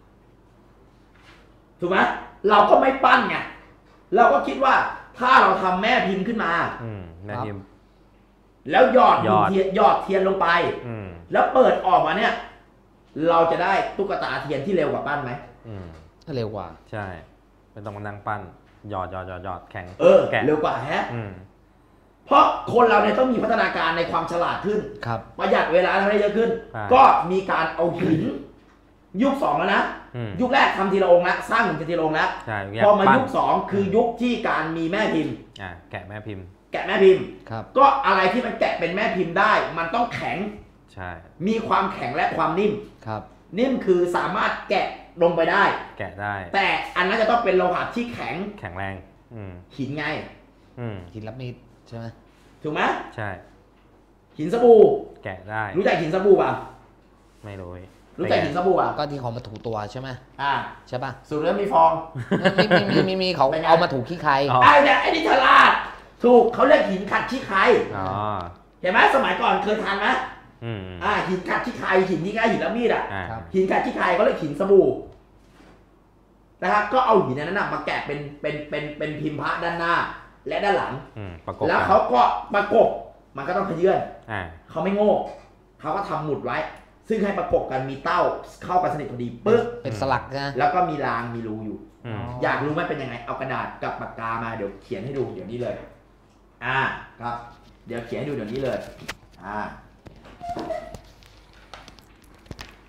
ถูกไหมเราก็ไม่ปั้นไงเราก็คิดว่าถ้าเราทำแม่พิมพ์ขึ้นมาอืมแม่พิมพ์แล้วหยอดหยหุ่อน ดเทียนหยอดเทียนลงไปอืมแล้วเปิดออกมาเนี่ย เราจะได้ตุ๊กตาเทียนที่เร็วกว่าปั้นไหมอืมเร็วกว่าใช่ไม่ต้องมานั่งปั้นหยอดหยอดหยอดหยอดแข็งเออแกะเร็วกว่าแฮะอืมเพราะคนเราเนี่ยต้องมีพัฒนาการในความฉลาดขึ้นครับประหยัดเวลาทำได้เยอะขึ้นใช่ก็มีการเอาหิน ยุคสองแล้วนะอืมยุคแรกทำทีละองค์แล้วสร้างหุ่นทีละองค์แล้วใช่พอมาปั้นยุคสองคือยุคที่การมีแม่พิมพ์อ่าแกะแม่พิมพ์แกะแม่พิมพ์ครับก็อะไรที่มันแกะเป็นแม่พิมพ์ได้ มันต้องแข็งใช่มีความแข็งและความนิ่มครับนิ่มคือสามารถแกะลงไปได้แกะได้แต่อันนั้นจะต้องเป็นโลหะที่แข็งแข็งแรง อืมหินไงอืมหินรับมีดใช่ไหมถูกไหมใช่หินสบู่แกะได้รู้จักหินสบู่ป่ะไม่รู้พี่รู้จักหินสบู่ป่ะก็ที่เขามาถูตัวใช่ไหมอ่าใช่ป่ะสูตรแล้วมีฟองมีมีมีมีมีเขาเป็นไงเอามาถูขี้ใครอ๋อไอ้เนี่ยไอ้นี่ฉลาดถูกเขาเรียกหินขัดขี้ใครอ๋อเห็นไหมสมัยก่อนเคยทานไหมอืมอ่าหินขัดขี้ใครหินที่ใกล้หินละมีดอ่ะอ่าครับหินขัดขี้ใครเขาเรียกหินสบู่นะครับก็เอาหินนั้นนะมาแกะเป็นเป็นเป็นเป็นพิมพ์พระด้านหน้า และด้านหลังอืมประกบแล้วกันเขาก็ประกบมันก็ต้องขยื่นอ่าเขาไม่โง่เขาก็ทำหมุดไว้ ซึ่งให้ประกบกันมีเต้าเข้ากันสนิทพอดีปึ๊กเป็นสลักนะแล้วก็มีรางมีรูอยู่อืมอยากรู้ไหมเป็นยังไง เอากระดาษกับปากกามาเดี๋ยวเขียนให้ดูเดี๋ยวนี้เลย อ่าครับ เดี๋ยวเขียนให้ดูเดี๋ยวนี้เลย อ่า โอ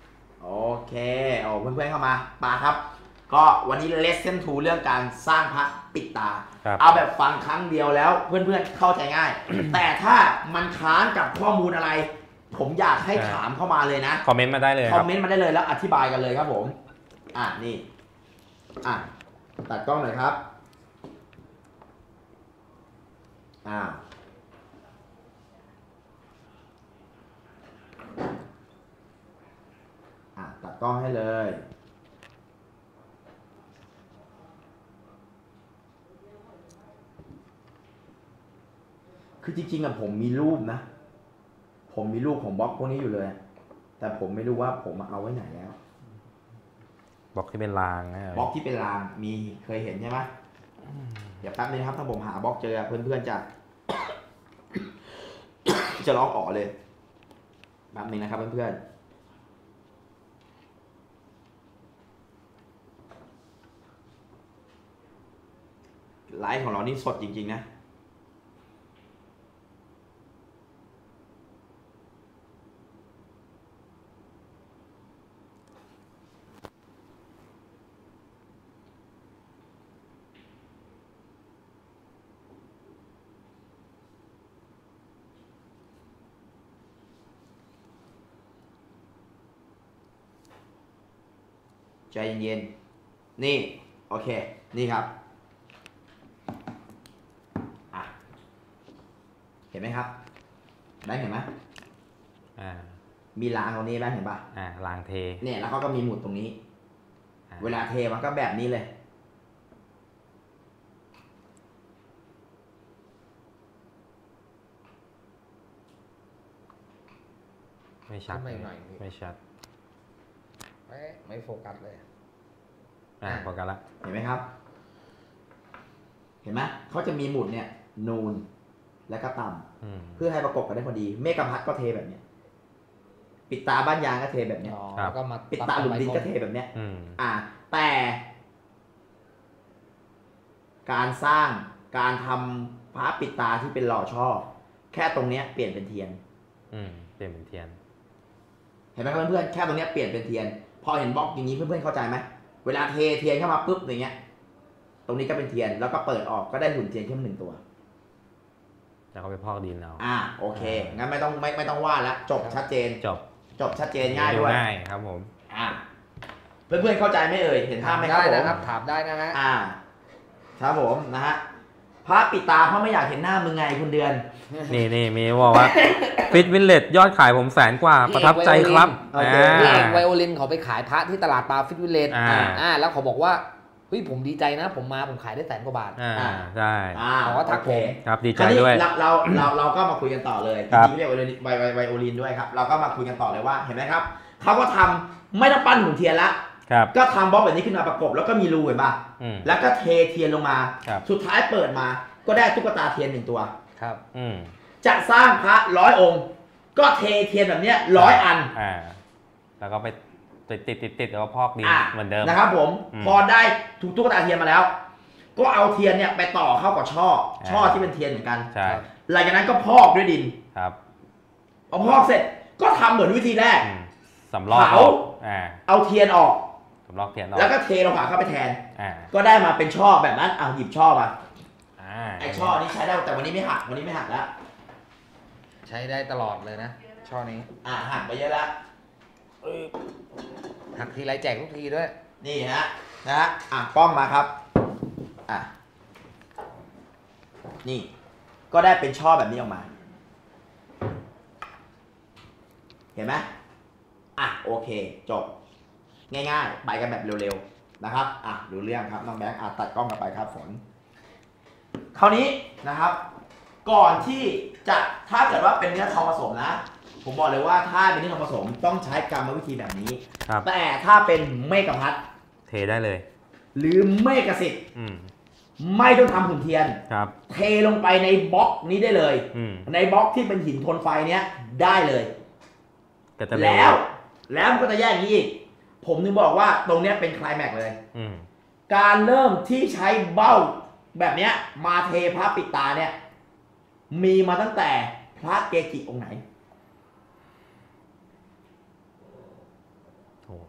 โอเคโอ้เพื่อนๆเข้ามาปาครับ ก็วันนี้ lesson ทูเรื่องการสร้างพระปิดตา เอาแบบฟังครั้งเดียวแล้วเพื่อนๆเข้าใจง่าย แต่ถ้ามันค้านกับข้อมูลอะไร ผมอยากให้ถามเข้ามาเลยนะคอมเมนต์มาได้เลยคอมเมนต์มาได้เลยแล้วอธิบายกันเลยครับผม อ่ะนี่ อ่ะตัดกล้องหน่อยครับ อ่าอ่ะตัดกล้องให้เลย คือจริงๆอะผมมีรูปนะ ผมมีรูปของบล็อกพวกนี้อยู่เลย แต่ผมไม่รู้ว่าผมเอาไว้ไหนแล้วบล็อกที่เป็นรางนะบล็อกที่เป็นรางมีเคยเห็นใช่ไหมเดี๋ยวแป๊บนึงครับถ้าผมหาบล็อกเจอเพื่อนๆจะ จะร้องอ๋อเลยแป๊บนึงนะครับเพื่อนๆไลฟ์ของเรานี่สดจริงๆนะใจเย็นๆนี่โอเคนี่ครับอ่ะเห็นไหมครับแบงค์เห็นไหมอ่ามีรางตรงนี้แบงค์เห็นปะอ่ารางเทเนี่ยแล้วเขาก็มีหมุดตรงนี้เวลาเทมันก็แบบนี้เลยไม่ชัดไม่หน่อยไม่ชัดไม่ไม่โฟกัสเลยอ่าโฟกัสละเห็นไหมครับ เห็นไหมเขาจะมีหมุดเนี่ยนูนและก็ต่ำเพื่อให้ประกบกันได้พอดีเมฆพัดก็เทแบบเนี้ยปิดตาบ้านยางก็เทแบบเนี้ยก็มาปิดตาหลุมดินก็เทแบบเนี้ยอ่าแต่การสร้างการทำพระปิดตาที่เป็นหล่อช่อแค่ตรงเนี้ยเปลี่ยนเป็นเทียนอืมเปลี่ยนเป็นเทียนเห็นไหมครับเพื่อนๆแค่ตรงเนี้ยเปลี่ยนเป็นเทียนพอเห็นบล็อกอย่างนี้เพื่อนๆเข้าใจไหมเวลาเทเทียนเข้ามาปุ๊บอย่างเงี้ยตรงนี้ก็เป็นเทียนแล้วก็เปิดออกก็ได้หุ่นเทียนขึ้นหนึ่งตัวแล้วก็ไปพอกดินเอาอ่าโอเคงั้นไม่ต้องไม่ไม่ต้องวาดแล้วจบชัดเจนจบจบชัดเจนง่ายด้วยง่ายครับผมอ่าเพื่อนๆเข้าใจไหมเอ่ยเห็นภาพไหมครับได้นะครับถามได้นะฮะอ่าครับผมนะฮะพระปิดตาเพราะไม่อยากเห็นหน้ามึงไงคุณเดือนนี่นี่มีบอกว่าฟิตวิลเลจยอดขายผมแสนกว่าประทับใจครับพี่เอกไวโอลินเขาไปขายพระที่ตลาดปลาฟิตวิลเลจอ่าแล้วเขาบอกว่าเฮ้ยผมดีใจนะผมมาผมขายได้แสนกว่าบาทอ่าใช่ขอทักผมครับดีใจด้วยเราเราเราเราก็มาคุยกันต่อเลยจริงๆเรียกไวโอลินไวไวโอลินด้วยครับเราก็มาคุยกันต่อเลยว่าเห็นไหมครับเขาก็ทำไม่ต้องปั้นหุ่นเทียนละก็ทำบล็อกแบบนี้ขึ้นมาประกบแล้วก็มีรูเห็นป่ะแล้วก็เทเทียนลงมาสุดท้ายเปิดมาก็ได้ตุ๊กตาเทียนหนึ่งตัวครับจะสร้างพระร้อยองค์ก็เทเทียนแบบเนี้ยร้อยอันอ่าแล้วก็ไปติดติดติดติดแล้วก็พอกดินเหมือนเดิมนะครับผมพอได้ถูกตุ๊กตาเทียนมาแล้วก็เอาเทียนเนี่ยไปต่อเข้ากับช่อช่อที่เป็นเทียนเหมือนกันใช่หลังจากนั้นก็พอกด้วยดินครับพอพอกเสร็จก็ทำเหมือนวิธีแรกสำรอกเผาเอาเทียนออกสำรอกเทียนออกแล้วก็เทลงหาเข้าไปแทนก็ได้มาเป็นช่อแบบนั้นเอาหยิบช่อมาไอช่อนี้ใช้ได้แต่วันนี้ไม่หักวันนี้ไม่หักแล้วใช้ได้ตลอดเลยนะช่อนี้อ่าหักไปเยอะแล้วหักทีไรแจกทุกทีด้วยนี่ฮะนะฮะอ่ะกล้องมาครับอ่ะนี่ก็ได้เป็นช่อแบบนี้ออกมาเห็นไหมอ่ะโอเคจบง่ายๆไปกันแบบเร็วๆนะครับอ่ะดูเรื่องครับน้องแบงค์อ่ะตัดกล้องกันไปครับฝนคราวนี้นะครับก่อนที่จะถ้าเกิดว่าเป็นเนื้อทองผสมนะผมบอกเลยว่าถ้าเป็นเนื้อทองผสมต้องใช้กรรมวิธีแบบนี้แต่ถ้าเป็นเมฆพัดเทได้เลยหรือเมฆสิทธิ์ไม่ต้องทำหุ่นเทียนเทลงไปในบล็อกนี้ได้เลยในบล็อกที่เป็นหินทนไฟเนี้ยได้เลยแล้วแล้วมันก็จะแยกอย่างนี้อีกผมถึงบอกว่าตรงเนี้ยเป็นไคลแม็กซ์เลยการเริ่มที่ใช้เบ้าแบบเนี้ยมาเทพระปิดตาเนี่ยมีมาตั้งแต่พระเกจิองค์ไหนโอ้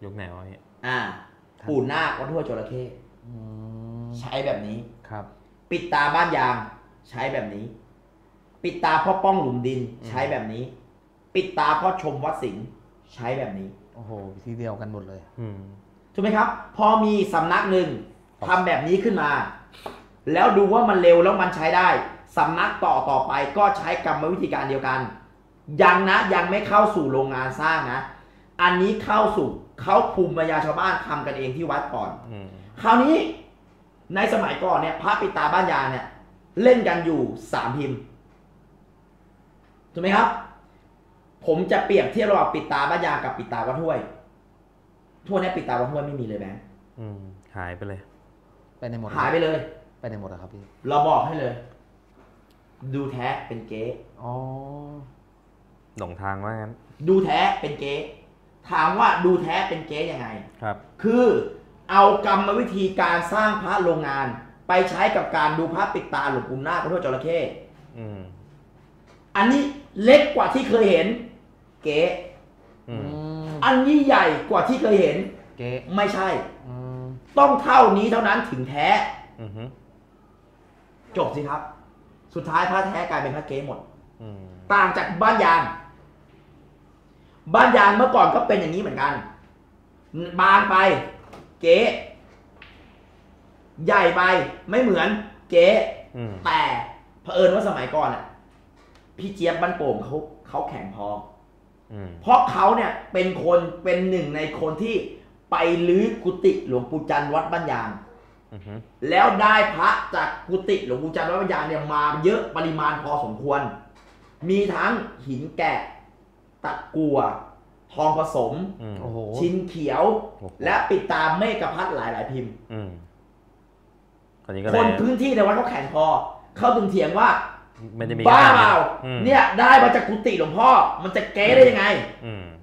ยุคไหนวะพี่อ่าปู่นาควัดห้วยจระเข้อืมใช้แบบนี้ครับปิดตาบ้านยางใช้แบบนี้ ปิดตาพ่อป้องหลุมดินใช้แบบนี้ ปิดตาพ่อชมวัดสิงห์ใช้แบบนี้โอ้โหทีเดียวกันหมดเลยอืมถูกไหมครับ พอมีสำนักหนึ่งทำแบบนี้ขึ้นมา แล้วดูว่ามันเร็วแล้วมันใช้ได้สำนักต่อต่อไปก็ใช้กรรมวิธีการเดียวกัน ยังนะยังไม่เข้าสู่โรงงานสร้างนะ อันนี้เข้าสู่เขาภูมิปัญญาชาวบ้านทำกันเองที่วัดก่อนอืมคราวนี้ในสมัยก่อนเนี่ยพระปิดตาบ้านยางเนี่ยเล่นกันอยู่สามพิมพ์ถูกไหมครับ ผมจะเปรียบเทียบระหว่างปิดตาบ้านยางกับปิดตาวัดห้วยทั่วนี้ปิดตาวัดห้วยไม่มีเลยแบงค์อืมหายไปเลยไปในหมดหายไปเลยไปในหมดอะครับพี่เราบอกให้เลย ดูแท้เป็นเก๊อ๋อหลงทางว่างั้นดูแท้เป็นเก๊ถามว่าดูแท้เป็นเก๊ยังไงครับคือเอากรรมวิธีการสร้างพระโรงงาน ไปใช้กับการดูพระปิดตาหลวงปู่นาคพระพุทธจระเข้อืมอันนี้เล็กกว่าที่เคยเห็น เก๋อืมมอันนี้ใหญ่กว่าที่เคยเห็นเก๊ไม่ใช่อืมต้องเท่านี้เท่านั้นถึงแท้อืมฮึจบสิครับ สุดท้ายพระแท้กลายเป็นพระเก๋หมดอืมต่างจากบ้านยาง บ้านยางเมื่อก่อนก็เป็นอย่างนี้เหมือนกัน บางไป เก๋ใหญ่ไปไม่เหมือนเก๋อืมแต่เผอิญว่าสมัยก่อนอ่ะพี่เจี๊ยบบ้านโป่งเขาเขาแข็งพออืมเพราะเขาเนี่ยเป็นคนเป็นหนึ่งในคนที่ไปลื้อกุฏิหลวงปู่จันทร์วัดบ้านยางอืมฮึแล้วได้พระจากกุฏิหลวงปู่จันทร์วัดบ้านยางเนี่ยมาเยอะปริมาณพอสมควร มีทั้งหินแกะตะกั่วทองผสมอืมโอ้โหชินเขียวโอ้โหและปิดตาเมฆพัดหลายหลายๆพิมพ์อืมตอนนี้ก็คเลยนพื้นที่ในวัดเขาแข็งพอ เขาถึงเถียงว่าไม่ได้มีบ้าขนดเปล่าอืมเนี่ยได้มาจากกุฏิหลวงพ่อ มันจะเก๊ได้ยังไงอืม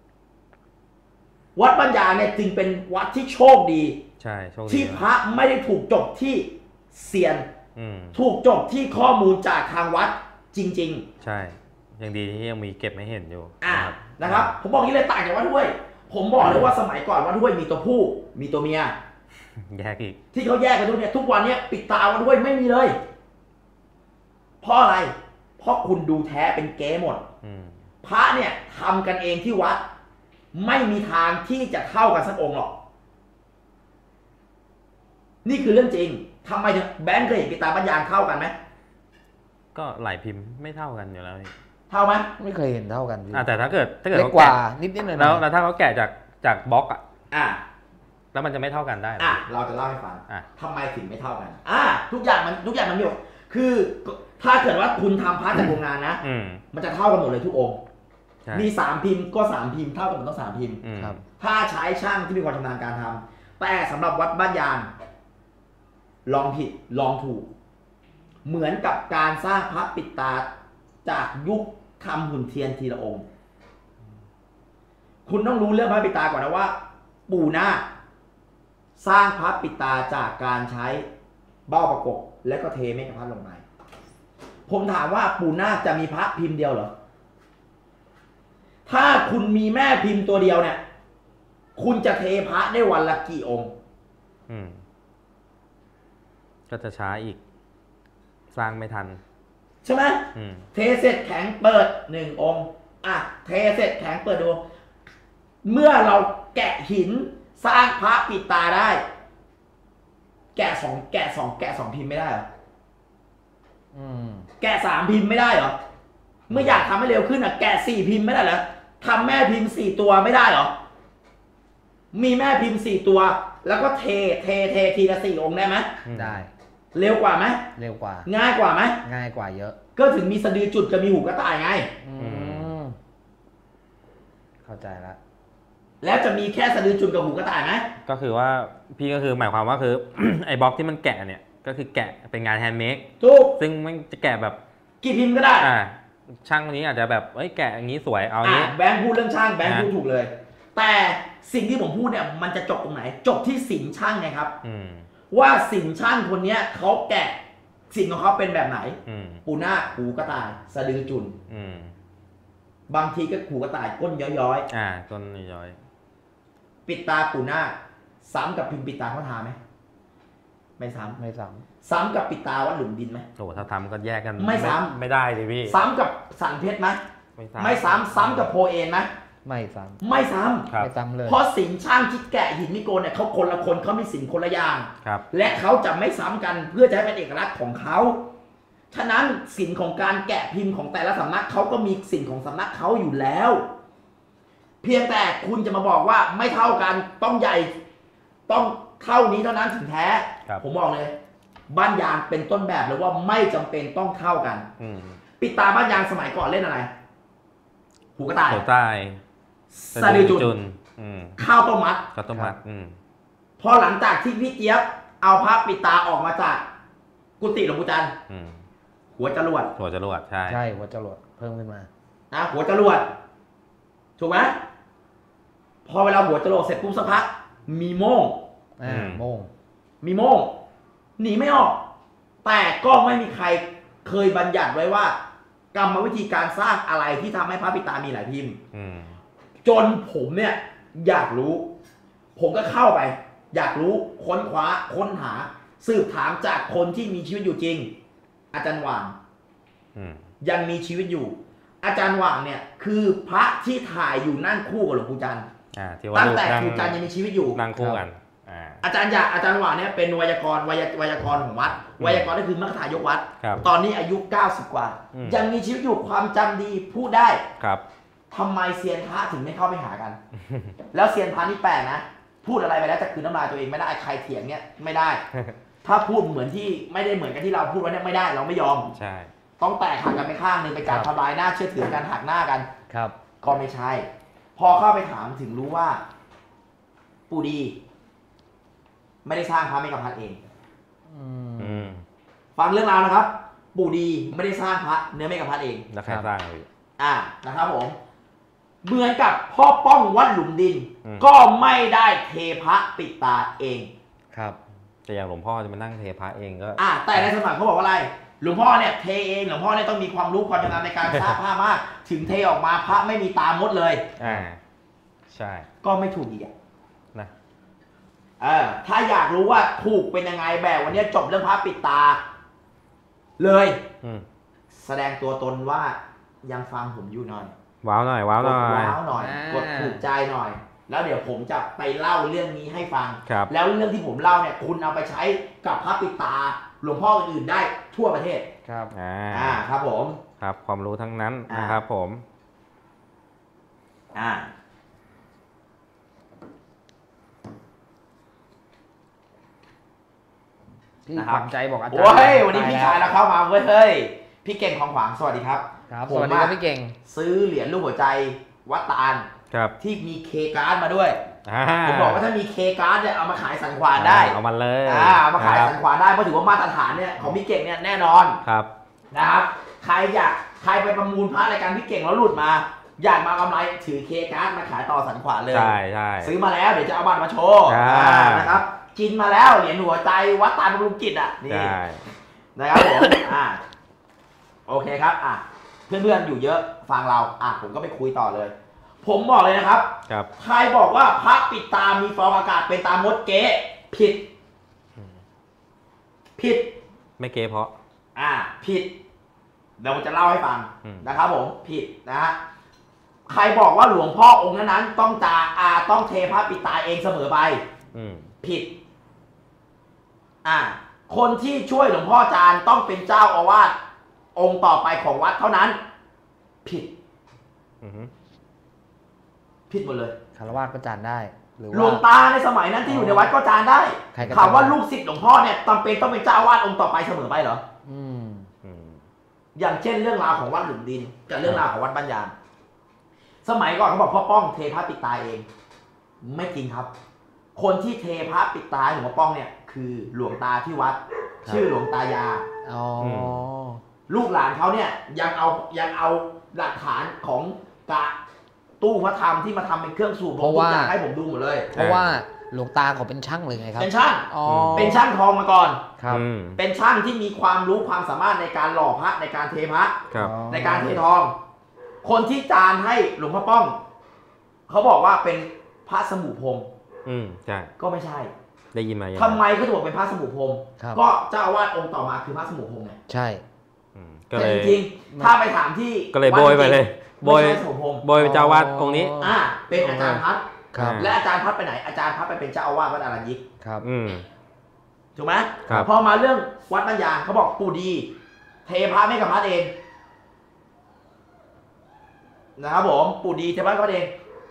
วัดบ้านยางเนี่ยจึงเป็นวัดที่โชคดีใช่โชคดีที่พระไม่ได้ถูกจบที่เซียนอืมถูกจบที่ข้อมูลจากทางวัดจริงใช่ ยังดีที่ยังมีเก็บให้เห็นอยู่ๆ อ่านะครับ ผมบอกอย่างนี้เลยต่างจากวัดห้วย ผมบอกเลยว่าสมัยก่อนวัดห้วยมีตัวผู้ มีตัวเมียแยกอีกที่เขาแยกกันทุกเนี่ยทุกวันเนี่ยปิดตาวัดห้วยไม่มีเลย เพราะอะไร เพราะคุณดูแท้เป็นเก๊หมดอืมพระเนี่ยทำกันเองที่วัด ไม่มีทางที่จะเท่ากันสักองค์หรอก นี่คือเรื่องจริงทำไมถึงแบงค์เคยเห็นปิดตาบ้านยางเท่ากันไหมก็หลายพิมพ์ไม่เท่ากันอยู่แล้วพี่เท่าไหมไม่เคยเห็นเท่ากันพี่อ่ะแต่ถ้าเกิดถ้าเกิดเล็กเขากว่าแกะนิดนิดหน่อยๆแล้วแล้วถ้าเขาแกะจากจากบล็อกอ่ะอ่ะแล้วมันจะไม่เท่ากันได้เหรออ่ะเราจะเล่าให้ฟังอ่ะทำไมถึงไม่เท่ากัน อ่ะทุกอย่างมันทุกอย่างมันอยู่คือถ้าเกิดว่าคุณทำพระจากโรงงานนะอืมมันจะเท่ากันหมดเลยทุกองค์ใช่มีสามพิมพ์ก็สามพิมพ์เท่ากันหมดต้องสามพิมพ์อืมครับถ้าใช้ช่างที่มีความชำนาญการทำแต่สำหรับวัดบ้านยาง ลองผิดลองถูก เหมือนกับการสร้างพระปิดตาจากยุคทำหุ่นเทียนทีละองค์ คุณต้องรู้เรื่องพระปิดตาก่อนนะว่า ปู่นาคสร้างพระปิดตาจากการใช้เบ้าประกบและก็เทเมฆพัดลงไป ผมถามว่าปู่นาคจะมีพระพิมพ์เดียวเหรอ ถ้าคุณมีแม่พิมพ์ตัวเดียวเนี่ย คุณจะเทพระได้วันละกี่องค์อืมก็จะช้าอีก สร้างไม่ทันใช่ไหมอืมเทเสร็จแข็งเปิดหนึ่งองค์ อ่ะ เทเสร็จแข็งเปิดดู เมื่อเราแกะหินสร้างพระปิดตาได้ แกะสองแกะสองแกะสองพิมพ์ไม่ได้เหรออืมแกะสามพิมพ์ไม่ได้เหรอ เมื่ออยากทำให้เร็วขึ้นอ่ะ แกะสี่พิมพ์ไม่ได้เหรอทำแม่พิมพ์สี่ตัวไม่ได้เหรอ มีแม่พิมพ์สี่ตัว แล้วก็เทเทเททีละสี่องค์ได้ไหมได้เร็วกว่าไหมเร็วกว่าง่ายกว่าไหมง่ายกว่าเยอะก็ถึงมีสะดือจุดกับมีหูกระต่ายไงอืมเข้าใจละแล้วจะมีแค่สะดือจุดกับหูกระต่ายไหมก็คือว่าพี่ก็คือหมายความว่าคือ ไอ้บล็อกที่มันแกะเนี่ย ก็คือแกะเป็นงานแฮนด์เมดถูกซึ่งมันจะแกะแบบกี่พิมพ์ก็ได้อ่า ช่างคนนี้อาจจะแบบเอ้ยแกะอย่างนี้สวยเอาอันอ่ะนี้แบงค์พูดเรื่องช่างแบงค์นะพูดถูกเลย แต่สิ่งที่ผมพูดเนี่ยมันจะจบตรงไหน จบที่สินช่างไงครับอืมว่าสินช่างคนเนี้ยเขาแกะสินของเขาเป็นแบบไหนอืมปูนาคหูกระต่ายสะดือจุนอืมบางทีก็หูกระต่ายก้นย้อยอ่าต้นย้อยๆปิดตาปู่นาคซ้ำกับพิมพ์ปิดตาพระทาไหมไม่ซ้ำไม่ซ้ซ้ำกับปิดตาวัดหลุมดินไหมโอ้ถ้าทำก็แยกกันไม่ซ้ำไม่ได้เลยพี่ซ้ำกับสันเพชรไหมไม่ซ้ำไม่ซ้ำซ้ำกับโพเอนไหมำไม่ซ้ไม่ซ้ำไม่ซ้ำเลยำเพราะศิลป์ช่างคิดแกะหินมิโกนเนี่ยเขาคนละคนเขามีศิลป์คนละอย่างครับและเขาจะไม่ซ้ำกันเพื่อจะให้เป็นเอกลักษณ์ของเขาฉะนั้นศิลป์ของการแกะพิมพ์ของแต่ละสำนักเขาก็มีศิลป์ของสำนักเขาอยู่แล้ว เพียงแต่คุณจะมาบอกว่าไม่เท่ากันต้องใหญ่ต้องเท่านี้เท่านั้นถึงแท้ครับผมบอกเลย บ้านยางเป็นต้นแบบเลยว่าไม่จำเป็นต้องเท่ากันอืมปิดตาบ้านยางสมัยก่อนเล่นอะไรหูกระต่ายหัวใต้สะดือจุนอืมข้าวต้มมัดข้าวต้มมัดอืมพอหลังจากที่พี่เจี๊ยบเอาพระปิดตาออกมาจากกุฏิหลวงปู่จันทร์อืมหัวจรวดหัวจรวดใช่ใช่หัวจรวดเพิ่มขึ้นมานะหัวจรวดถูกไหมพอเวลาหัวจรวดเสร็จปุ๊บสักพักมีโม่งอ่าโมงมีโม่งหนีไม่ออก แต่ก็ไม่มีใครเคยบัญญัติไว้ว่า กรรมวิธีการสร้างอะไรที่ทำให้พระปิดตามีหลายพิมพ์อืมจนผมเนี่ยอยากรู้ ผมก็เข้าไป อยากรู้ค้นคว้าค้นหา สืบถามจากคนที่มีชีวิตอยู่จริง อาจารย์หว่างอืมยังมีชีวิตอยู่ อาจารย์หว่างเนี่ยคือพระที่ถ่ายอยู่นั่งคู่กับหลวงปู่จันทร์อ่าที่ว่าตั้งรูปแต่นั่งครูจันทร์ยังมีชีวิตอยู่นั่งคู่กันอ่าอาจารย์อยากอาจารย์หว่างเนี่ยเป็นไวยากรณ์ไวยไวยากรณ์ของวัดไวยากรณ์ก็คือมรรคทายกวัดครับตอนนี้อายุเก้าสิบกว่าอืมยังมีชีวิตอยู่ความจำดีพูดได้ครับทำไมเซียนพระถึงไม่เข้าไปหากัน แล้วเซียนพระนี่แปลกนะ พูดอะไรไปแล้วจะคืนน้ำลายตัวเองไม่ได้ใครเถียงเนี่ยไม่ได้ ถ้าพูดเหมือนที่ไม่ได้เหมือนกันที่เราพูดไว้เนี่ยไม่ได้เราไม่ยอมใช่ต้องแตกหักกันไปข้างหนึ่งเป็นการทำลายหน้าเชื่อถือกันหักหน้ากันครับก็ไม่ใช่ พอเข้าไปถามถึงรู้ว่า ปู่ดี ไม่ได้สร้างพระเมกะพัฒน์เองอืมอืมฟังเรื่องราวนะครับ ปู่ดีไม่ได้สร้างพระเนื้อเมกะพัฒน์เองแล้วใครสร้างเลยอ่านะครับผมเหมือนกับพ่อป้องวัดหลุมดินอืมก็ไม่ได้เทพระปิดตาเองครับแต่อย่างหลวงพ่อจะมานั่งเทพระเองก็อ่าแต่ในสมัยเขาบอกว่าอะไรหลวงพ่อเนี่ยเทเองหลวงพ่อเนี่ยต้องมีความรู้ความชำนาญในการสร้างผ้ามาก ถึงเทออกมาพระไม่มีตามดเลยอ่าใช่ก็ไม่ถูกอีกอ่ะนะเออถ้าอยากรู้ว่าถูกเป็นยังไงแบบวันนี้จบเรื่องพระปิดตา เลยอืมแสดงตัวตนว่ายังฟังผมอยู่หน่อยว้าวหน่อยว้าวกหดน่อยว้าวหน่อยอ่ากดถูกใจหน่อย แล้วเดี๋ยวผมจะไปเล่าเรื่องนี้ให้ฟังครับแล้วเรื่องที่ผมเล่าเนี่ยคุณเอาไปใช้กับพระปิดตาหลวงพ่ออื่นๆได้ทั่วประเทศครับอ่าอ่าครับผมครับความรู้ทั้งนั้นอ่านนะครับผมอ่าพี่นะครับขวัญใจบอกอาจารย์โอ้ยวันนี้พี่ตชายแล้วเราเข้ามาเว้ยเฮ้ยพี่เก่งของขวางสวัสดีครับครับผมสวัสดีครับพี่เก่งซื้อเหรียญรูปหัวใจวัดตาลครับที่มีเคการ์ดมาด้วยอ่าผมบอกว่าถ้ามีเคการ์ดเนี่ยเอามาขายสันขวานได้เอามาเลยอ่าเอามาขายครับสันขวานได้เพราะถือว่ามาตรฐานเนี่ยของพี่เก่งเนี่ยแน่นอนครับนะครับใครอยากใครไปประมูลพระรายการพี่เก่งแล้วหลุดมา อยากมากำไรถือเคการ์ดมาขายต่อสันขวานเลยใช่ใช่ซื้อมาแล้วเดี๋ยวจะเอาบัตรมาโชว์อ่าอ่านะครับกินมาแล้วเหรียญหัวใจวัดตาลบำรุงจิตอ่ะนี่ใช่นะครับผม อ่าโอเคครับอ่ะเพื่อนๆอยู่เยอะฟังเราอ่ะผมก็ไปคุยต่อเลย ผมบอกเลยนะครับครับใครบอกว่าพระปิดตามีฟองอากาศเป็นตามดเก๊ผิด ผิดไม่เก๊เพราะอ่าผิดเดี๋ยวผมจะเล่าให้ฟังอืมนะครับผมผิดนะฮะใครบอกว่าหลวงพ่อองค์นั้นๆต้องจาอาต้องเทพระปิดตาเองเสมอไปอืมผิด อ่า คนที่ช่วยหลวงพ่อจานต้องเป็นเจ้าอาวาสองค์ต่อไปของวัดเท่านั้น ผิดอือฮึผิดหมดเลยคารวะก็จานได้ หรือหลวว่างตาในสมัยนั้นที่อยู่ในวัดก็จานได้ใครก็จานถามว่าลูกศิษย์หลวงพ่อเนี่ยจำเป็นต้องเป็นเจ้าอาวาสองค์ต่อไปเสมอไปเหรออืมอืมอย่างเช่นเรื่องราวของวัดหลุมดินกับเรื่องราวของวัดบ้านยางสมัยก่อนเขาบอกพ่อป้องเทพระปิดตาเอง ไม่จริงครับ คนที่เทพระปิดตาให้หลวงพ่อป้องเนี่ยคือหลวงตาที่วัด ชื่อหลวงตายาอ๋ออลูกหลานเขาเนี่ยยังเอายังเอาหลักฐานของกะตู้พระธรรมที่มาทำเป็นเครื่องสูบลมทุกอย่างให้ผมดูหมดเลยเพราะว่าหลวงตาเขาเป็นช่างเลยไงครับเป็นช่างอ๋อเป็นช่างทองมาก่อนครับอืมเป็นช่างที่มีความรู้ความสามารถในการหล่อพระในการเทพระครับอ๋อในการเททอง คนที่จานให้หลวงพ่อป้อง เขาบอกว่าเป็นพระสมุพงษ์อืมใช่ก็ไม่ใช่ได้ยินมาอย่างทำไมเขาถึงบอกเป็นพระสมุพรหมครับก็เจ้าอาวาสองค์ต่อมาคือพระสมุพรหมไงใช่อืมก็แต่เลยจริงๆถ้าไปถามที่ก็เลยโบยไปเลยโบไม่ยใช่สมุพรหมโบยเป็นเจ้าวาดองค์นี้อ่าเป็นอาจารย์พัดครับและอาจารย์พัดไปไหนอาจารย์พัดไปเป็นเจ้าอาวาสวัดอรัญยิกครับอืมถูกไหมครับพอมาเรื่องวัดบ้านยางเขาบอกปู่ดี เทพระไม่กับพัดเองนะครับผมปู่ดีเทพระกับพัดเอง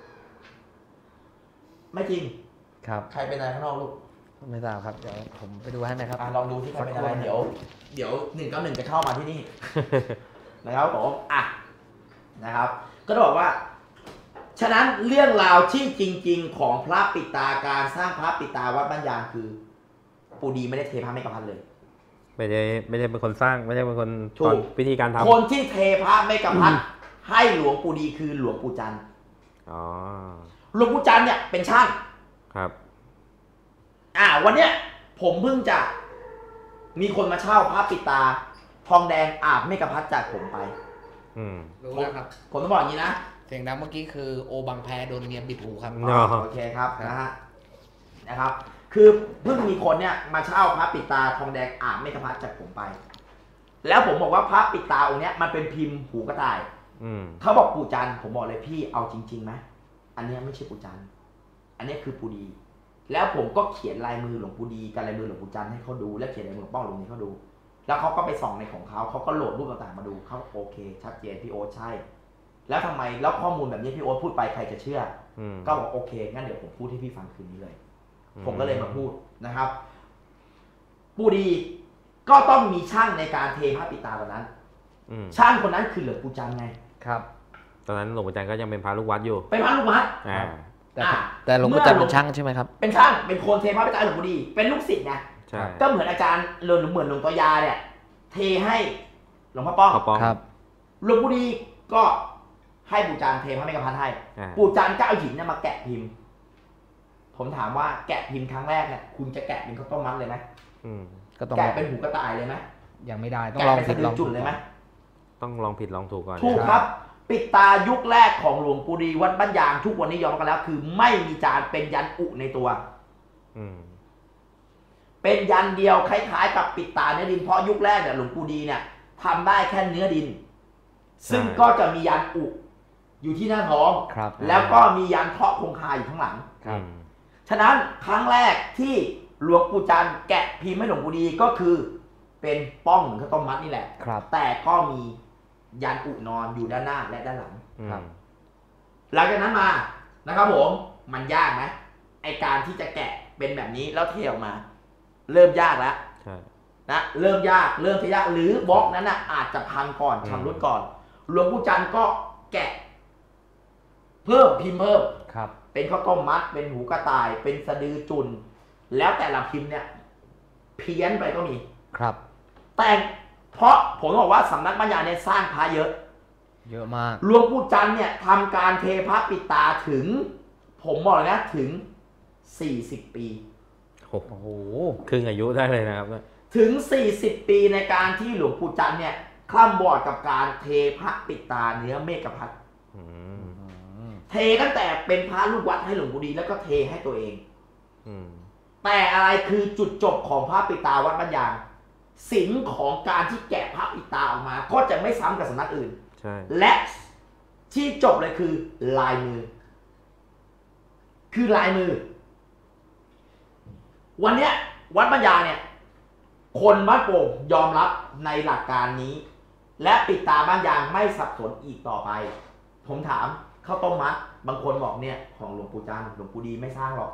ไม่จริงครับใครเป็นอะไรข้างนอกลูกไม่ทราบครับ เดี๋ยวผมไปดูให้นะครับอ่ะลองดูที่ใครเป็นอะไรสักคนเดี๋ยว เดี๋ยวหนึ่งเก้าหนึ่งจะเข้ามาที่นี่ นะครับผมอ่ะนะครับ ก็ต้องบอกว่า ฉะนั้นเรื่องราวที่จริง ๆ ของพระปิตาการสร้างพระปิตาวัดบ้านยางคือ ปู่ดีไม่ได้เทพระไม่กับพัดเลยไม่ได้ไม่ได้เป็นคนสร้างไม่ได้เป็นคนถูตกอนวิธีการทำคนที่เทพระไม่กับพัดให้หลวงปู่ดีคือหลวงปู่จันทร์อ๋อหลวงปู่จันทร์เนี่ยเป็นช่างครับอ่า วันเนี้ยผมเพิ่งจะมีคนมาเช่าพระปิตาทองแดงอาบไม่กับพัดจากผมไปอืมรู้แล้วครับผมต้องบอกอย่างนี้นะเสียงดังเมื่อกี้คือโอบางแพโดนเมียบิดหูครับอ๋อโอเคครับนะฮะนะครับ คือเพิ่งมีคนเนี่ยมาเช่าพระปิดตาทองแดงอ่างเมฆพัฒน์จากผมไป แล้วผมบอกว่าพระปิดตาองค์เนี้ยมันเป็นพิมพ์หูกระต่ายอืมเขาบอกปู่จันทร์ผมบอกเลยพี่เอาจริงๆไหมอันเนี้ยไม่ใช่ปู่จันทร์อันเนี้ยคือปู่ดี แล้วผมก็เขียนลายมือหลวงปู่ดีกับลายมือหลวงปู่จันทร์ให้เขาดูแล้วเขียนลายมือป้องหลวงนี้เขาดู แล้วเขาก็ไปส่องในของเขาเขาก็โหลดรูปต่างๆมาดูเขาโอเค ชัดเจนพี่โอ๊ตใช่ แล้วทำไมแล้วข้อมูลแบบนี้พี่โอ๊ตพูดไปใครจะเชื่ออืมก็บอกโอเคงั้นเดี๋ยวผมพูดให้พี่ฟังคืนนี้เลย ผมก็เลยมาพูดนะครับปู่ดีก็ต้องมีช่างในการเทพระปิดตาตอนนั้นอืมช่างคนนั้นคือหลวงปู่จันทร์ไงครับตอนนั้นหลวงปู่จันทร์ก็ยังเป็นพระลูกวัดอยู่เป็นพระลูกวัดอ่าแต่อ่ะแต่หลวงปู่จันทร์เป็นช่างใช่ไหมครับเป็นช่างเป็นคนเทพระปิดตาหลวงปู่ดี เป็นลูกศิษย์ไงใช่ก็เหมือนอาจารย์หรือเหมือนหลวงตายาเนี่ยเทให้หลวงพ่อป้องข้าวป้องครับหลวงปู่ดีก็ให้ปู่จันทร์เทพระเมกพัฒน์ให้อ่าปู่จันทร์ก็เอาหินเนี่ยมาแกะพิมพ์ ผมถามว่าแกะพิมพ์ครั้งแรกเนี่ยคุณจะแกะเป็นข้าวต้มมัดเลยไหมอืมก็ต้องแกะเป็นหูกระต่ายเลยไหมยังไม่ได้ต้องแกะลองเป็นผิสะดดืลอองจุ่ถูนกเลยไหมต้องลองผิดลองถูกก่อนถูกครับ ปิดตายุคแรกของหลวงปู่ดีวัดบ้านยางทุกวันนี้ยอมรับกันแล้ว คือไม่มีจานเป็นยันอุในตัวอืมเป็นยันเดียวคล้ายๆ กับปิดตาเนื้อดินเพราะยุคแรกเนี่ยหลวงปู่ดีเนี่ยทำได้แค่เนื้อดิน ซึ่งก็จะมียันอุอยู่ที่หน้าท้องครับแล้วก็มียันเคราะห์คงคาอยู่ข้างหลังครับอืมฉะนั้นครั้งแรกที่หลวงปู่จันทร์แกะพิมพ์ให้หลวงปู่ดีก็คือ เป็นป้องเหมือนข้าวต้มมัดนี่แหละครับแต่ก็มียันอุนอนอยู่ด้านหน้าและด้านหลังครับหลังจากนั้นมานะครับผมมันยากไหมไอการที่จะแกะเป็นแบบนี้แล้วเทออกมา เริ่มยากแล้วใช่นะเริ่มยากเริ่มที่ยากหรือบล็อกนั้นนะอาจจะพังก่อนอืมชำรุดก่อนหลวงปู่จันทร์ก็แกะ เพิ่มพิมพ์เพิ่มครับเป็นข้าวต้มมัด เป็นหูกระต่าย เป็นสะดือจุนแล้วแต่ละพิมพ์เนี่ย เพี้ยนไปก็มีครับแต่เพราะผมบอกว่าสำนักปัญญาเนี่ยสร้างพระเยอะเยอะมากหลวงปู่จันทร์เนี่ยทำการเทพระปิดตาถึง ผมบอกเลยนะถึงสี่สิบปีโอ้โหโอ้โหครึ่งอายุได้เลยนะครับถึงสี่สิบปีในการที่หลวงปู่จันทร์เนี่ยคล่ำบอดกับการเทพระปิดตาเนื้อเมฆพัฒน์อืมเทตั้งแต่เป็นพระลูกวัดให้หลวงปู่ดีแล้วก็เทให้ตัวเองอืมแต่อะไรคือจุดจบของพระปิดตาวัดบ้านยางศิลป์ของการที่แกะพระปิดตาออกมา ก็จะไม่ซ้ำกับสำนักอื่นใช่และที่จบเลยคือลายมือ คือลายมือ วันเนี้ยวัดบ้านยางเนี่ย คนบ้านโป่งยอมรับในหลักการนี้ และปิดตาบ้านยางไม่สับสนอีกต่อไป ผมถามข้าวต้มมัดบางคนบอกเนี่ยของหลวงปู่จันทร์หลวงปู่ดีไม่สร้างหรอก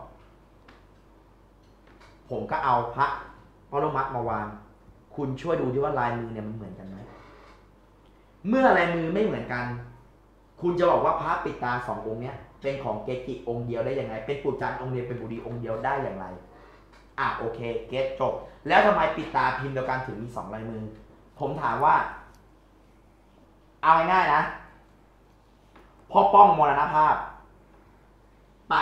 ผมก็เอาพระพระมัดมาวางคุณช่วยดูดิว่าลายมือเนี่ยมันเหมือนกันไหมเมื่อลายมือไม่เหมือนกัน คุณจะบอกว่าพระปิดตาสององค์เนี้ยเป็นของเกจิองค์เดียวได้ยังไงเป็นปู่จันทร์องค์เดียวเป็นปู่ดีองค์เดียวได้อย่างไรอ่ะโอเคเกตจบแล้วทำไมปิดตาพิมพ์เดียวกันถึงมีสองลายมือ ผมถามว่าเอาง่ายๆนะพ่อป้องมรณภาพไป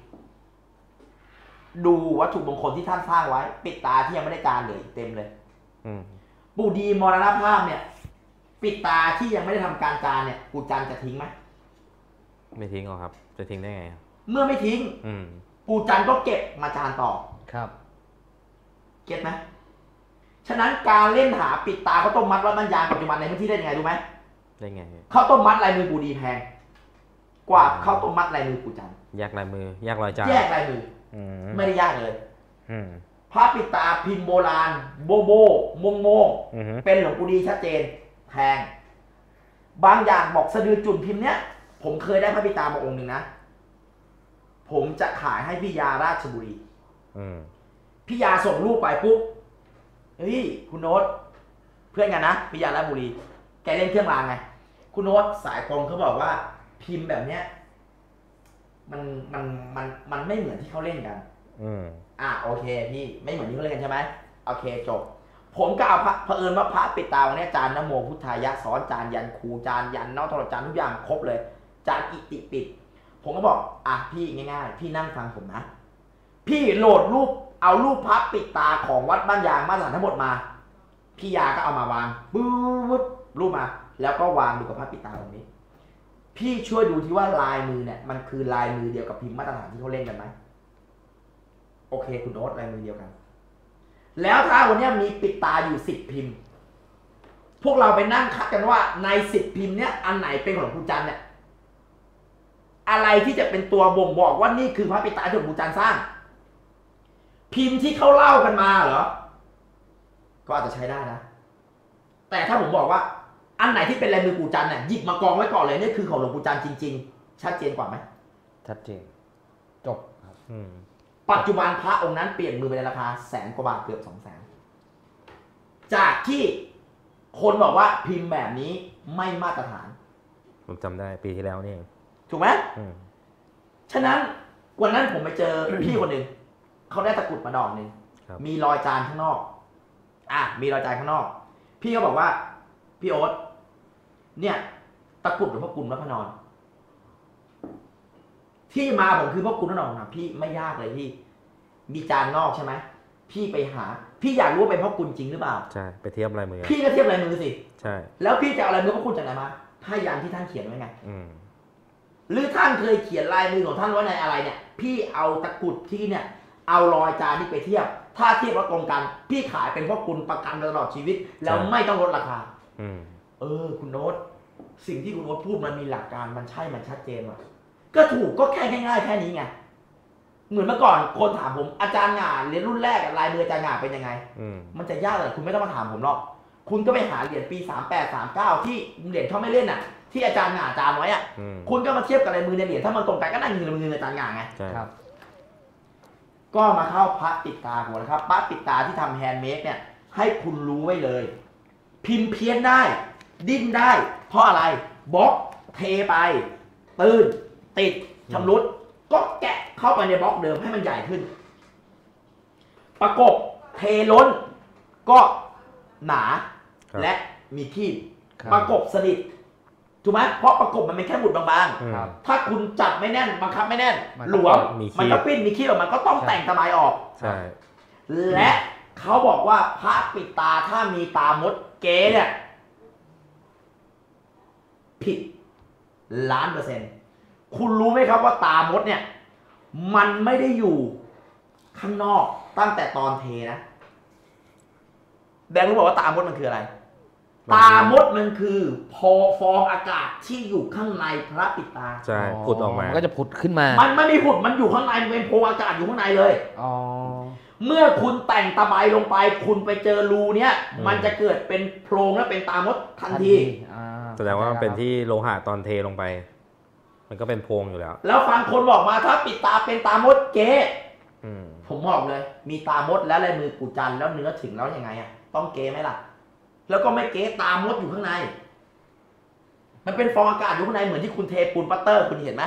ดูวัตถุมงคลที่ท่านสร้างไว้ปิดตาที่ยังไม่ได้จานเหลืออีกเต็มเลยอืมปู่ดีมรณภาพเนี่ยปิดตาที่ยังไม่ได้ทำการจานเนี่ยปู่จันทร์จะทิ้งไหมไม่ทิ้งหรอกครับ จะทิ้งได้ไงเมื่อไม่ทิ้งอืมกูจันก็เก็บมาจานต่อครับเก็ตไหมฉะนั้นการเล่นหาปิดตาเขาต้มมัดวัดบ้านยางปัจจุบันในพื้นที่ได้ยังไงรู้ไหมได้ไงเขาต้มมัดลายมือกูดีแพงกว่าเขาต้มมัดลายมือกูจันแยกลายมือแยกรอยจานแยกลายมือไม่ได้ยากเลยพระปิดตาพิมพ์โบราณโบโบมงโมเป็นหลวงปู่ดีชัดเจนแพงบางอย่างบอกสะดือจุ่นพิมพ์เนี้ยผมเคยได้พระปิดตามาองค์หนึ่งนะผมจะขายให้พี่ยาราชบุรีพี่ยาส่งรูปไปปุ๊บเฮ้ยคุณโน้ตเพื่อนกันนะพี่ยาราชบุรีแกเล่นเครื่องรางไงคุณโน้ตสายตรงเขาบอกว่าพิมพ์แบบเนี้ยมันมันมันมันไม่เหมือนที่เขาเล่นกันอืมอ่ะโอเคพี่ไม่เหมือนที่เขาเล่นกันใช่ไหมโอเคจบผมก็เอาพระเผอิญว่าพระปิดตาวันนี้จานนโมพุทธายะสอนจานยันครูจานยันนอกตลอดจานทุกอย่างครบเลยจานอิติปิดผมก็บอกอ่ะพี่ง่ายๆพี่นั่งฟังผมนะพี่โหลดรูปเอารูปพระปิดตาของวัดบ้านยางมาตรฐานทั้งหมดมาพี่ยาก็เอามาวางปุ๊บรูปมาแล้วก็วางดูกับพระปิดตาตรงนี้พี่ช่วยดูที่ว่าลายมือเนี่ยมันคือลายมือเดียวกับพิมพ์มาตรฐานที่เขาเล่นกันไหมโอเคคุณโน้ตลายมือเดียวกันแล้วถ้าวันนี้มีปิดตาอยู่สิบพิมพ์พวกเราไปนั่งคัดกันว่าในสิบพิมพ์เนี้ยอันไหนเป็นของหลวงปู่จันทร์เนี่ยอะไรที่จะเป็นตัวบ่งบอกว่านี่คือพระปิดตาที่หลวงปู่จันทร์สร้างพิมพ์ที่เขาเล่ากันมาเหรอก็อาจจะใช้ได้นะแต่ถ้าผมบอกว่าอันไหนที่เป็นลายมือปู่จันทร์เนี่ยหยิบมากองไว้ก่อนเลยนี่คือของหลวงปู่จันทร์จริงๆชัดเจนกว่าไหมชัดเจนจบครับปัจจุบันพระองค์นั้นเปลี่ยนมือไปในราคาแสนกว่าบาทเกือบสองแสนจากที่คนบอกว่าพิมพ์แบบนี้ไม่มาตรฐานผมจำได้ปีที่แล้วนี่ถูกไหมฉะนั้นวันนั้นผมไปเจอพี่คนหนึ่งเขาได้ตะกุดมาดอกหนึ่งมีรอยจานข้างนอกอ่ะมีรอยจานข้างนอกพี่ก็บอกว่าพี่โอ๊ตเนี่ยตะกุดหรือพ่อกุลวัดพระนอนที่มาผมคือพ่อกุลวัดพระนอนนะพี่ไม่ยากเลยพี่มีจานนอกใช่ไหมพี่ไปหาพี่อยากรู้ว่าเป็นพ่อกุลจริงหรือเปล่าใช่ไปเทียบลายมือพี่ก็เทียบลายมือสิใช่แล้วพี่จะเอาลายมือพ่อกุลจากไหนมาผ้ายันที่ท่านเขียนไว้ไงหรือท่านเคยเขียนลายมือของท่านไว้ในอะไรเนี่ยพี่เอาตะกุดที่เนี่ยเอารอยจานที่ไปเทียบถ้าเทียบว่าตรงกันพี่ขายเป็นพ่อกุลประกันตลอดชีวิตแล้วไม่ต้องลดราคาเออคุณโน้ตสิ่งที่คุณโน้ตพูดมันมีหลักการมันใช่มันชัดเจนว่ะก็ถูกก็แค่ง่ายๆแค่นี้ไงเหมือนเมื่อก่อนคนถามผมอาจารย์หง่าเรียนรุ่นแรกลายมืออาจารย์หง่าเป็นยังไงมันจะยากเลยคุณไม่ต้องมาถามผมหรอกคุณก็ไปหาเหรียญปีสามแปด สามเก้าที่เหรียญเขาไม่เล่นอ่ะที่อาจารย์หง่าจานไว้อ่ะคุณก็มาเทียบกับลายมือในเหรียญถ้ามันตรงกันก็นั่งยืนมืออาจารย์หง่าไงครับก็มาเข้าพระปิดตาหัวนะครับพระปิดตาที่ทำแฮนด์เมดเนี่ยให้คุณรู้ไว้เลยพิมพ์เพี้ยนได้ดิ้นได้เพราะอะไรบล็อกเทไปตื้นติดชำรุดก็แกะเข้าไปในบล็อกเดิมให้มันใหญ่ขึ้นประกบเทล้นก็หนาและมีขีดประกบสนิทถูกไหมเพราะประกบมันเป็นแค่หมุดบางๆถ้าคุณจับไม่แน่นบังคับไม่แน่นหลวมมันก็ปิ้นมีขีดออกมาก็ต้องแต่งตะไบออกใช่และเขาบอกว่าพระปิดตาถ้ามีตามดเก๋เนี่ยผิดล้านเปอร์เซ็นต์คุณรู้ไหมครับว่าตามดเนี่ยมันไม่ได้อยู่ข้างนอกตั้งแต่ตอนเทนะแบงค์รู้บอกว่าตามดมันคืออะไรตามดมันคือพอฟองอากาศที่อยู่ข้างในพระปิดตาใช่ผุดออกมาก็จะผุดขึ้นมามันไม่มีผุดมันอยู่ข้างในมันเป็นโพรงอากาศอยู่ข้างในเลยอ๋อเมื่อคุณแต่งตะไบลงไปคุณไปเจอรูเนี้ยมันจะเกิดเป็นโพรงและเป็นตามดทันทีแสดงว่ามันเป็นที่โลหะตอนเทลงไปมันก็เป็นโพรงอยู่แล้วแล้วฟังคนบอกมาถ้าปิดตาเป็นตามดเก๋ผมบอกเลยมีตามดแล้วลายมือกูจันแล้วเนื้อถึงแล้วยังไงอ่ะต้องเก๋ไหมล่ะแล้วก็ไม่เก๋ตามดอยู่ข้างในมันเป็นฟองอากาศอยู่ข้างในเหมือนที่คุณเทปูนปัตเตอร์คุณเห็นไหม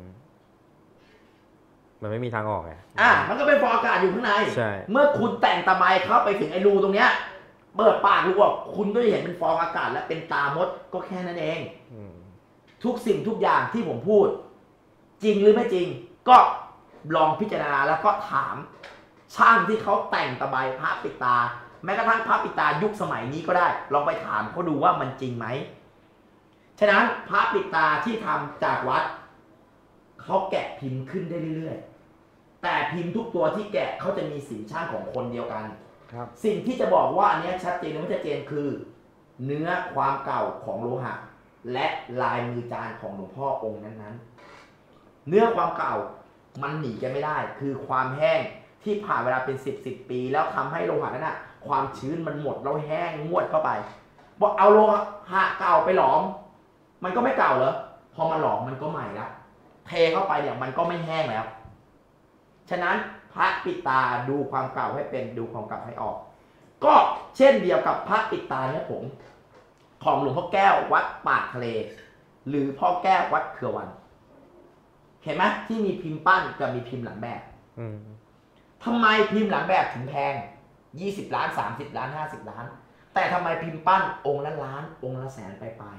มันไม่มีทางออกไงอ่ะมันก็เป็นฟองอากาศอยู่ข้างในเมื่อคุณแต่งตะไบเข้าไปถึงไอ้รูตรงเนี้ยเปิดปากรูออกคุณก็จะเห็นเป็นฟองอากาศและเป็นตามดก็แค่นั้นเองทุกสิ่งทุกอย่างที่ผมพูดจริงหรือไม่จริงก็ลองพิจารณาแล้วก็ถามช่างที่เขาแต่งตะไบพระปิดตาแม้กระทั่งพระปิดตายุคสมัยนี้ก็ได้ลองไปถามเขาดูว่ามันจริงไหมฉะนั้นพระปิดตาที่ทำจากวัดเขาแกะพิมพ์ขึ้นได้เรื่อยๆแต่พิมพ์ทุกตัวที่แกะเขาจะมีสีช่างของคนเดียวกันครับสิ่งที่จะบอกว่าอันนี้ชัดเจนหรือไม่ชัดเจนคือ เนื้อความเก่าของโลหะและลายมือจานของหลวงพ่อองค์นั้นๆเนื้อความเก่ามันหนีกันไม่ได้คือความแห้งที่ผ่านเวลาเป็นสิบสิบปีแล้วทำให้โลหะนั้นนะความชื้นมันหมดแล้วแห้งงวดเข้าไปบอกเอาโลหะเก่าไปหลอมมันก็ไม่เก่าเหรอพอมาหลอมมันก็ใหม่ละเทเข้าไปเนี่ยมันก็ไม่แห้งแล้วฉะนั้นพระปิดตาดูความเก่าให้เป็นดูความเก่าให้ออกก็เช่นเดียวกับพระปิดตาเนี่ยผมของหลวงพ่อแก้ววัดปากทะเลหรือพ่อแก้ววัดเขือวันเห็นไหมที่มีพิมพ์ปั้นกับมีพิมพ์หลังแบบทำไมพิมพ์หลังแบบถึงแพงยี่สิบล้านสามสิบล้านห้าสิบล้านแต่ทำไมพิมพ์ปั้นองค์ละล้านองค์ละแสนไปไป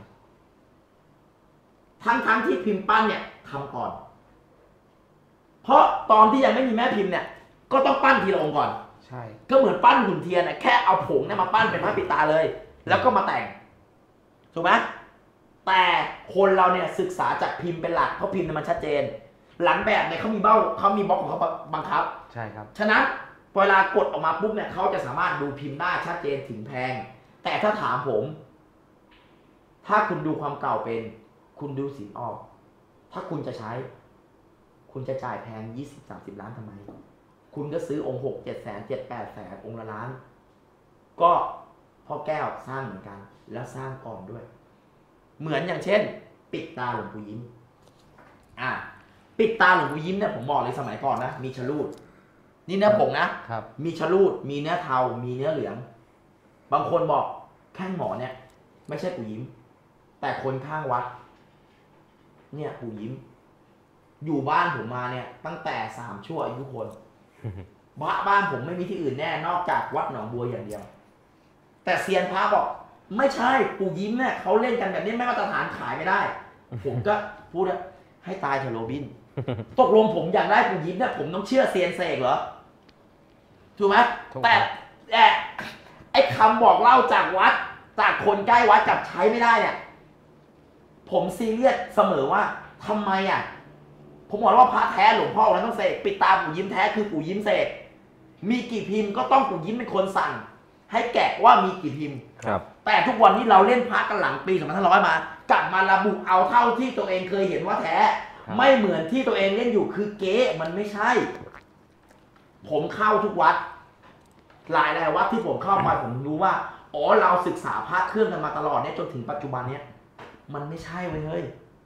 ทั้งทั้งที่พิมพ์ปั้นเนี่ยทำก่อนเพราะตอนที่ยังไม่มีแม่พิมพ์เนี่ยก็ต้องปั้นทีละองค์ก่อนใช่ก็เหมือนปั้นหุ่นเทียนนะแค่เอาผงเนี่ยมาปั้นเป็นพระปิดตาเลยแล้วก็มาแต่งถูกไหมแต่คนเราเนี่ยศึกษาจากพิมพ์เป็นหลักเพราะพิมพ์มันชัดเจนหลังแบบเนี่ยเขามีเบ้าเขามีบล็อกของเขาบังคับใช่ครับฉะนั้นเวลากดออกมาปุ๊บเนี่ยเขาจะสามารถดูพิมพ์ได้ชัดเจนถึงแพงแต่ถ้าถามผมถ้าคุณดูความเก่าเป็นคุณดูสีออกถ้าคุณจะใช้คุณจะจ่ายแพงยี่สิบสามสิบล้านทำไมคุณก็ซื้อองค์หกเจ็ดแสนเจ็ดแปดแสนองค์ละล้านก็พ่อแก้วสร้างเหมือนกันแล้วสร้างก่อนด้วยเหมือนอย่างเช่นปิดตาหลวงปู่ยิ้มอ่ะปิดตาหลวงปู่ยิ้มเนี่ยผมบอกเลยสมัยก่อนนะมีชะลูดนี่เนื้อผงนะครับมีชะลูดมีเนื้อเทามีเนื้อเหลืองบางคนบอกแข้งหมอเนี่ยไม่ใช่ปู่ยิ้มแต่คนข้างวัดเนี่ยปู่ยิ้มอยู่บ้านผมมาเนี่ยตั้งแต่สามชั่วอายุคนบ้าบ้านผมไม่มีที่อื่นแน่นอกจากวัดหนองบัวอย่างเดียวแต่เซียนพระบอกไม่ใช่ปู่ยิ้มเนี่ยเขาเล่นกันแบบนี้ไม่มาตรฐานขายไม่ได้ผมก็พูดให้ตายเถอะโรบินตกลงผมอยากได้ปู่ยิ้มเนี่ยผมต้องเชื่อเซียนเสกเหรอถูกไหมแต่แต่ไอ้คำบอกเล่าจากวัดจากคนใกล้วัดจับใช้ไม่ได้เนี่ยผมซีเรียสเสมอว่าทำไมอ่ะผมบอกว่าพระแท้หลวงพ่อแล้วต้องเสกปิดตาปู่ยิ้มแท้คือปู่ยิ้มเสกมีกี่พิมพ์ก็ต้องปู่ยิ้มเป็นคนสั่งให้แกะว่ามีกี่พิมพ์ครับแต่ทุกวันนี้เราเล่นพระกันหลังปีสองพันห้าร้อยมากลับมาระบุเอาเท่าที่ตัวเองเคยเห็นว่าแท้ไม่เหมือนที่ตัวเองเล่นอยู่คือเก๊มันไม่ใช่ผมเข้าทุกวัดหลายหลายวัดที่ผมเข้าไปผมรู้ว่าอ๋อเราศึกษาพระเครื่องกันมาตลอดเนี่ยจนถึงปัจจุบันเนี้ยมันไม่ใช่เว้ยเฮ้ย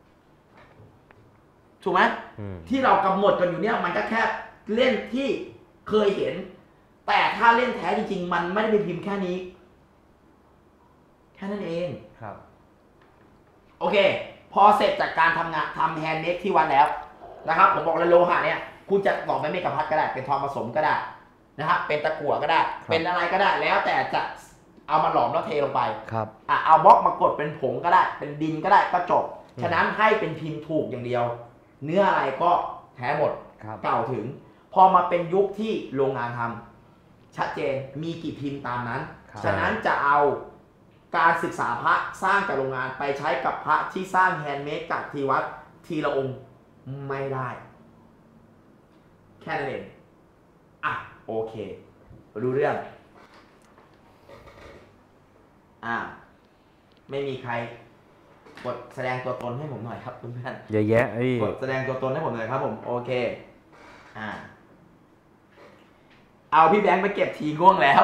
ถูกไหมที่เรากำหนดกันอยู่เนี่ยมันก็แค่เล่นที่เคยเห็นแต่ถ้าเล่นแท้จริงๆมันไม่ได้เป็นพิมพ์แค่นี้แค่นั้นเองครับโอเคพอเสร็จจากการทำงานทำแฮนด์เมดที่วัดแล้วนะครับผมบอกเลยโลหะเนี่ยคุณจะบอกเป็นเมกะพัดก็ได้เป็นทองผสมก็ได้นะครับเป็นตะกั่วก็ได้เป็นอะไรก็ได้แล้วแต่จะเอามาหลอมแล้วเทลงไปครับอ่ะเอาบล็อกมากดเป็นผงก็ได้เป็นดินก็ได้ก็จบฉะนั้นให้เป็นพิมพ์ถูกอย่างเดียวเนื้ออะไรก็แท้หมดเก่าถึงพอมาเป็นยุคที่โรงงานทำชัดเจนมีกี่พิมพ์ตามนั้นฉะนั้นจะเอาการศึกษาพระสร้างจากโรงงานไปใช้กับพระที่สร้างแฮนด์เมดกับที่วัดทีละองค์ไม่ได้แค่นั้นเองอ่ะโอเครู้เรื่องอ่าไม่มีใครกดแสดงตัวตนให้ผมหน่อยครับเพื่อนๆเยอะแยะไอ้กดแสดงตัวตนให้ผมหน่อยครับผมโอเคอ่าเอาพี่แบงค์ไปเก็บทีง่วงแล้ว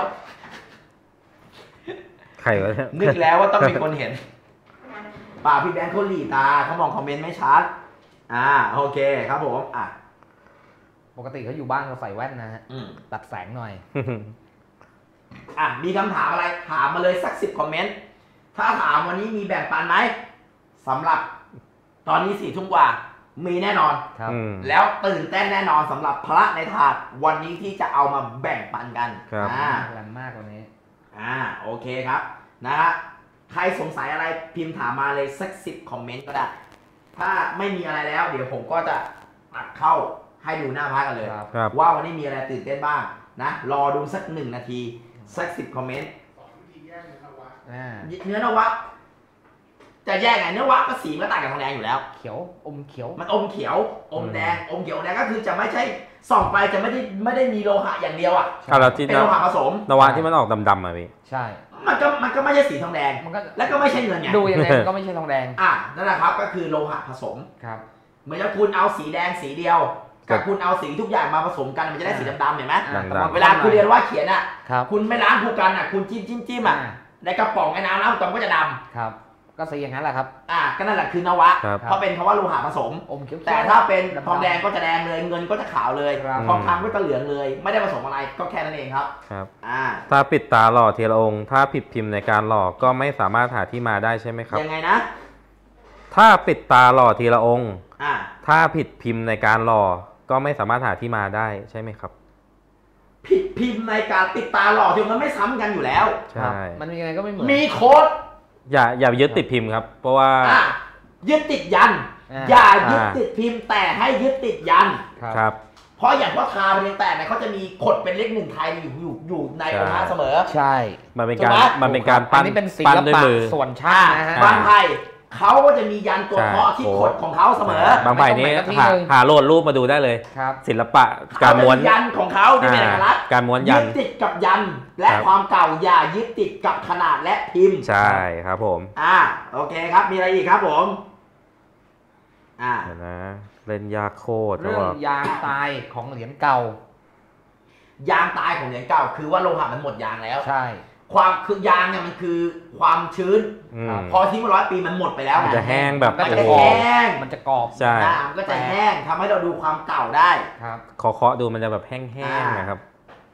ใครวะเนี่ยนึกแล้วว่าต้องมีคนเห็นป่าพี่แบงค์เขาหลีตาเขามองคอมเมนต์ไม่ชัดอ่าโอเคครับผมอ่ะปกติเขาอยู่บ้านเขาใส่แว่นนะฮะตัดแสงหน่อยอ่ะมีคำถามอะไรถามมาเลยสักสิบคอมเมนต์ถ้าถามวันนี้มีแบ่งปันไหมสำหรับตอนนี้สี่ทุ่มกว่ามีแน่นอนครับแล้วตื่นเต้นแน่นอนสำหรับพระในถาดวันนี้ที่จะเอามาแบ่งปันกันอ่าแรงมากวันนี้อ่าโอเคครับนะฮะใครสงสัยอะไรพิมพ์ถามมาเลยสักสิบคอมเมนต์ก็ได้ถ้าไม่มีอะไรแล้วเดี๋ยวผมก็จะตัดเข้าให้ดูหน้าพระกันเลยว่าวันนี้มีอะไรตื่นเต้นบ้างนะรอดูสักหนึ่งนาทีสักสิบคอมเมนต์เนื้อนวะจะแยกไงเนื้อวะก็สีมันต่างกับทองแดงอยู่แล้วเขียวอมเขียวมันอมเขียวอมแดงอมเขียวแดงก็คือจะไม่ใช่ส่องไปจะไม่ได้ไม่ได้มีโลหะอย่างเดียวอ่ะเป็นโลหะผสมนวะที่มันออกดำๆอ่ะพี่ใช่มันก็มันก็ไม่ใช่สีทองแดงมันก็แล้วก็ไม่ใช่เงินไงดูยังไงก็ไม่ใช่ทองแดงอ่ะนั่นแหละครับก็คือโลหะผสมครับเหมือนกับคุณเอาสีแดงสีเดียวกับคุณเอาสีทุกอย่างมาผสมกันมันจะได้สีดำๆเห็นไหมเวลาคุณเรียนว่าเขียนอ่ะคุณไม่ล้างคู่กันอ่ะคุณจิ้มจิ้มจิ้มอ่ะในกระป๋องไอ้น้ำล้างกันก็จะดำครับก็สีอย่างนั้นแหละครับอ่าก็นั่นแหละคือนวะเพราะเป็นคำว่าโลหะผสมอมเขียวแต่ถ้าเป็นทองแดงก็จะแดงเลยเงินก็จะขาวเลยทองคำก็จะเหลืองเลยไม่ได้ผสมอะไรก็แค่นั้นเองครับครับอ่าถ้าปิดตาหล่อทีละองค์ถ้าผิดพิมพ์ในการหล่อก็ไม่สามารถหาที่มาได้ใช่ไหมครับยังไงนะถ้าปิดตาหล่อทีละองค์อ่าถ้าผิดพิมพ์ในการหล่อก็ไม่สามารถหาที่มาได้ใช่ไหมครับผิดพิมพ์ในการติดตาหล่อที่มันไม่ซ้ำกันอยู่แล้วใช่มันยังไงก็ไม่เหมือนมีโค้ดอย่าอย่ายึดติดพิมพ์ครับเพราะว่ายึดติดยันอย่ายึดติดพิมพ์แต่ให้ยึดติดยันครับเพราะอย่างพ่อทาเรียงแต่เนี่ยเขาจะมีขดเป็นเลขหนึ่งไทยอยู่อยู่อยู่ในองค์พระเสมอใช่มันเป็นการมันเป็นการปั้นนี่เป็นศิลปะส่วนช่างนะฮะบางไทยเขาก็จะมียันตัวเคาะที่ขดของเขาเสมอบางไผ่นี้หาโหลดรูปมาดูได้เลยศิลปะการม้วนยันของเขาที่เป็นเอกลักษณ์การม้วนยันยึดติดกับยันและความเก่าอย่ายึดติดกับขนาดและพิมพ์ใช่ครับผมอ่าโอเคครับมีอะไรอีกครับผมอ่านะเล่นยากโคตรเรื่องยางตายของเหรียญเก่ายางตายของเหรียญเก่าคือว่าโลหะมันหมดยางแล้วใช่ความคือยางเนี่ยมันคือความชื้นพอทิ้งมาร้อยปีมันหมดไปแล้วมันจะแห้งแบบมันจะแห้งมันจะกรอบใช่มันก็จะแห้งทำให้เราดูความเก่าได้ครับเคาะๆดูมันจะแบบแห้งๆนะครับ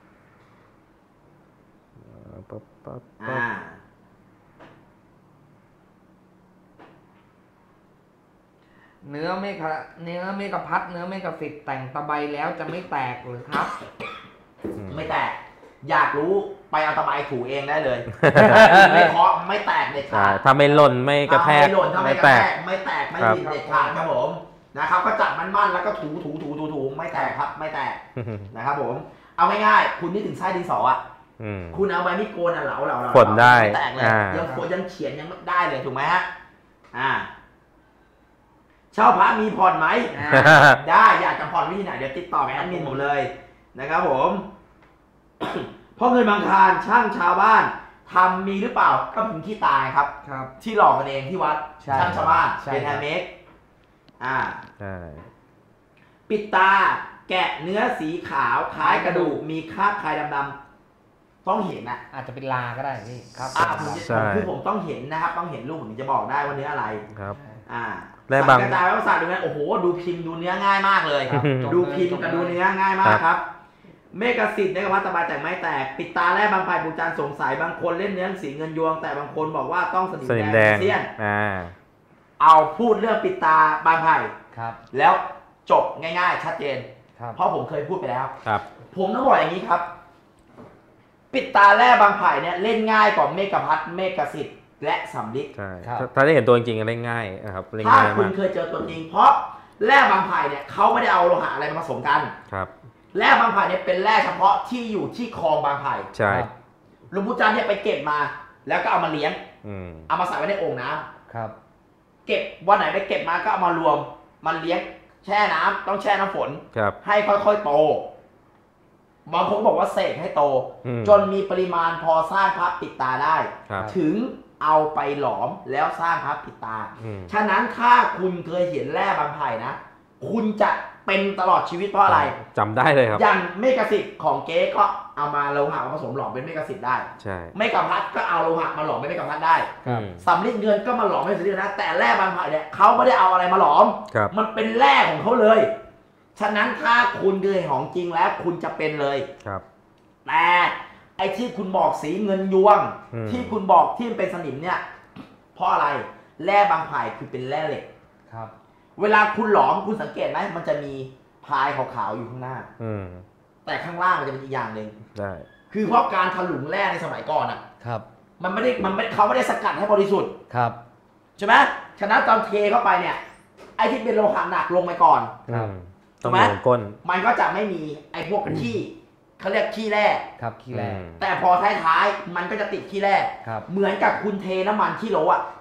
เนื้อเมฆเนื้อเมฆพัดเนื้อเมฆสิทธิ์แต่งตะไบแล้วจะไม่แตกหรือครับไม่แตกอยากรู้ไปเอาตะไบถูเองได้เลยไม่เคาะไม่แตกเด็ดขาดถ้าไม่หล่นไม่กระแทกไม่หล่นถ้าไม่กระแทกไม่แตกไม่บิดเด็ดขาดครับผมนะครับก็จับมันมั่นแล้วก็ถูถูถูถูถูไม่แตกครับไม่แตกนะครับผมเอาง่ายๆคุณนี่ถึงไส้ดินสออ่ะคุณเอาใบมีดโกนอ่ะเหลาเหลาเหลาฝนได้แตกเลยยังฝนยังเขียนยังได้เลยถูกไหมฮะอ่าเช่าพระมีผ่อนไหมได้อยากจะผ่อนวิธีไหนเดี๋ยวติดต่อกับแอดมินผมเลยนะครับผมเพราะเงินบางคารช่างชาวบ้านทำมีหรือเปล่าก็ถึงที่ตายครับครับที่หลอกกันเองที่วัดช่างชาวบ้านเป็นแฮนด์เมดอ่าใช่ปิดตาแกะเนื้อสีขาวคล้ายกระดูกมีคราบคล้ายดำๆต้องเห็นนะอาจจะเป็นลาก็ได้นี่ครับอ่าผมคือผมต้องเห็นนะครับต้องเห็นรูปผมจะบอกได้ว่าเนื้ออะไรครับอ่าและบางกระจายภาษาดูนะโอ้โหดูพิมพ์ดูเนื้อง่ายมากเลยดูพิมพ์กับดูเนื้อง่ายมากครับเมฆสิทธิ์ในกระพัดตะบายแต่ไม่แตกปิดตาแรกบางฝ่ายปูจานสงสัยบางคนเล่นเนื้อสีเงินยวงแต่บางคนบอกว่าต้องสนิมแดงเซียนเอาพูดเรื่องปิดตาบางไผ่ครับแล้วจบง่ายๆชัดเจนเพราะผมเคยพูดไปแล้วครับผมต้องบอกอย่างนี้ครับปิดตาแรกบางไผ่เนี่ยเล่นง่ายกว่าเมฆพัดเมฆสิทธิ์และสำลิดใช่ถ้าได้เห็นตัวจริงๆเล่นง่ายนะครับถ้าคุณเคยเจอตัวจริงเพราะแร่บางไผ่เนี่ยเขาไม่ได้เอาโลหะอะไรมาผสมกันครับแร่บางไผ่เนี่ยเป็นแร่เฉพาะที่อยู่ที่คลองบางไผ่ใช่หลวงปู่จันทร์เนี่ยไปเก็บมาแล้วก็เอามาเลี้ยงเอามาใส่ไว้ในโอ่งน้ำครับเก็บวันไหนไปเก็บมาก็เอามารวมมันเลี้ยงแช่น้ำต้องแช่น้ำฝนให้ค่อยๆโตบางคนบอกว่าเสกให้โตจนมีปริมาณพอสร้างพระปิดตาได้ถึงเอาไปหลอมแล้วสร้างพระปิดตาฉะนั้นถ้าคุณเคยเห็นแร่บางไผ่นะคุณจะเป็นตลอดชีวิตเพราะอะไรจำได้เลยครับอย่างเมฆสิทธิ์ของเก๊ก็เอามาโลหะมาผสมหลอมเป็นเมฆสิทธิ์ได้ใช่เมฆพัดก็เอาโลหะมาหลอมเป็นเมฆพัดได้สำลิดเงินก็มาหลอมเป็นสำลิดนะแต่แร่บางไผ่เนี่ยเขาไม่ได้เอาอะไรมาหลอมมันเป็นแร่ของเขาเลยฉะนั้นถ้าคุณเคยของจริงแล้วคุณจะเป็นเลยครับแต่ไอ้ที่คุณบอกสีเงินยวงที่คุณบอกที่มันเป็นสนิมเนี่ยเพราะอะไรแร่บางไผ่คือเป็นแร่เหล็กครับเวลาคุณหลอมคุณสังเกตไหมมันจะมีพายขาวๆอยู่ข้างหน้าแต่ข้างล่างมันจะเป็นอีกอย่างหนึ่งใช่คือเพราะการถลุงแร่ในสมัยก่อนอ่ะครับมันไม่ได้มันไม่เขาไม่ได้สกัดให้บริสุทธิ์ครับใช่ไหมฉะนั้นตอนเทเข้าไปเนี่ยไอ้ที่เป็นโลหะหนักลงไปก่อนถูกไหมก้นมันก็จะไม่มีไอ้พวกขี้เขาเรียกขี้แร่ครับขี้แร่แต่พอท้ายๆมันก็จะติดขี้แร่เหมือนกับคุณเทน้ำมันขี้โลอ่ะ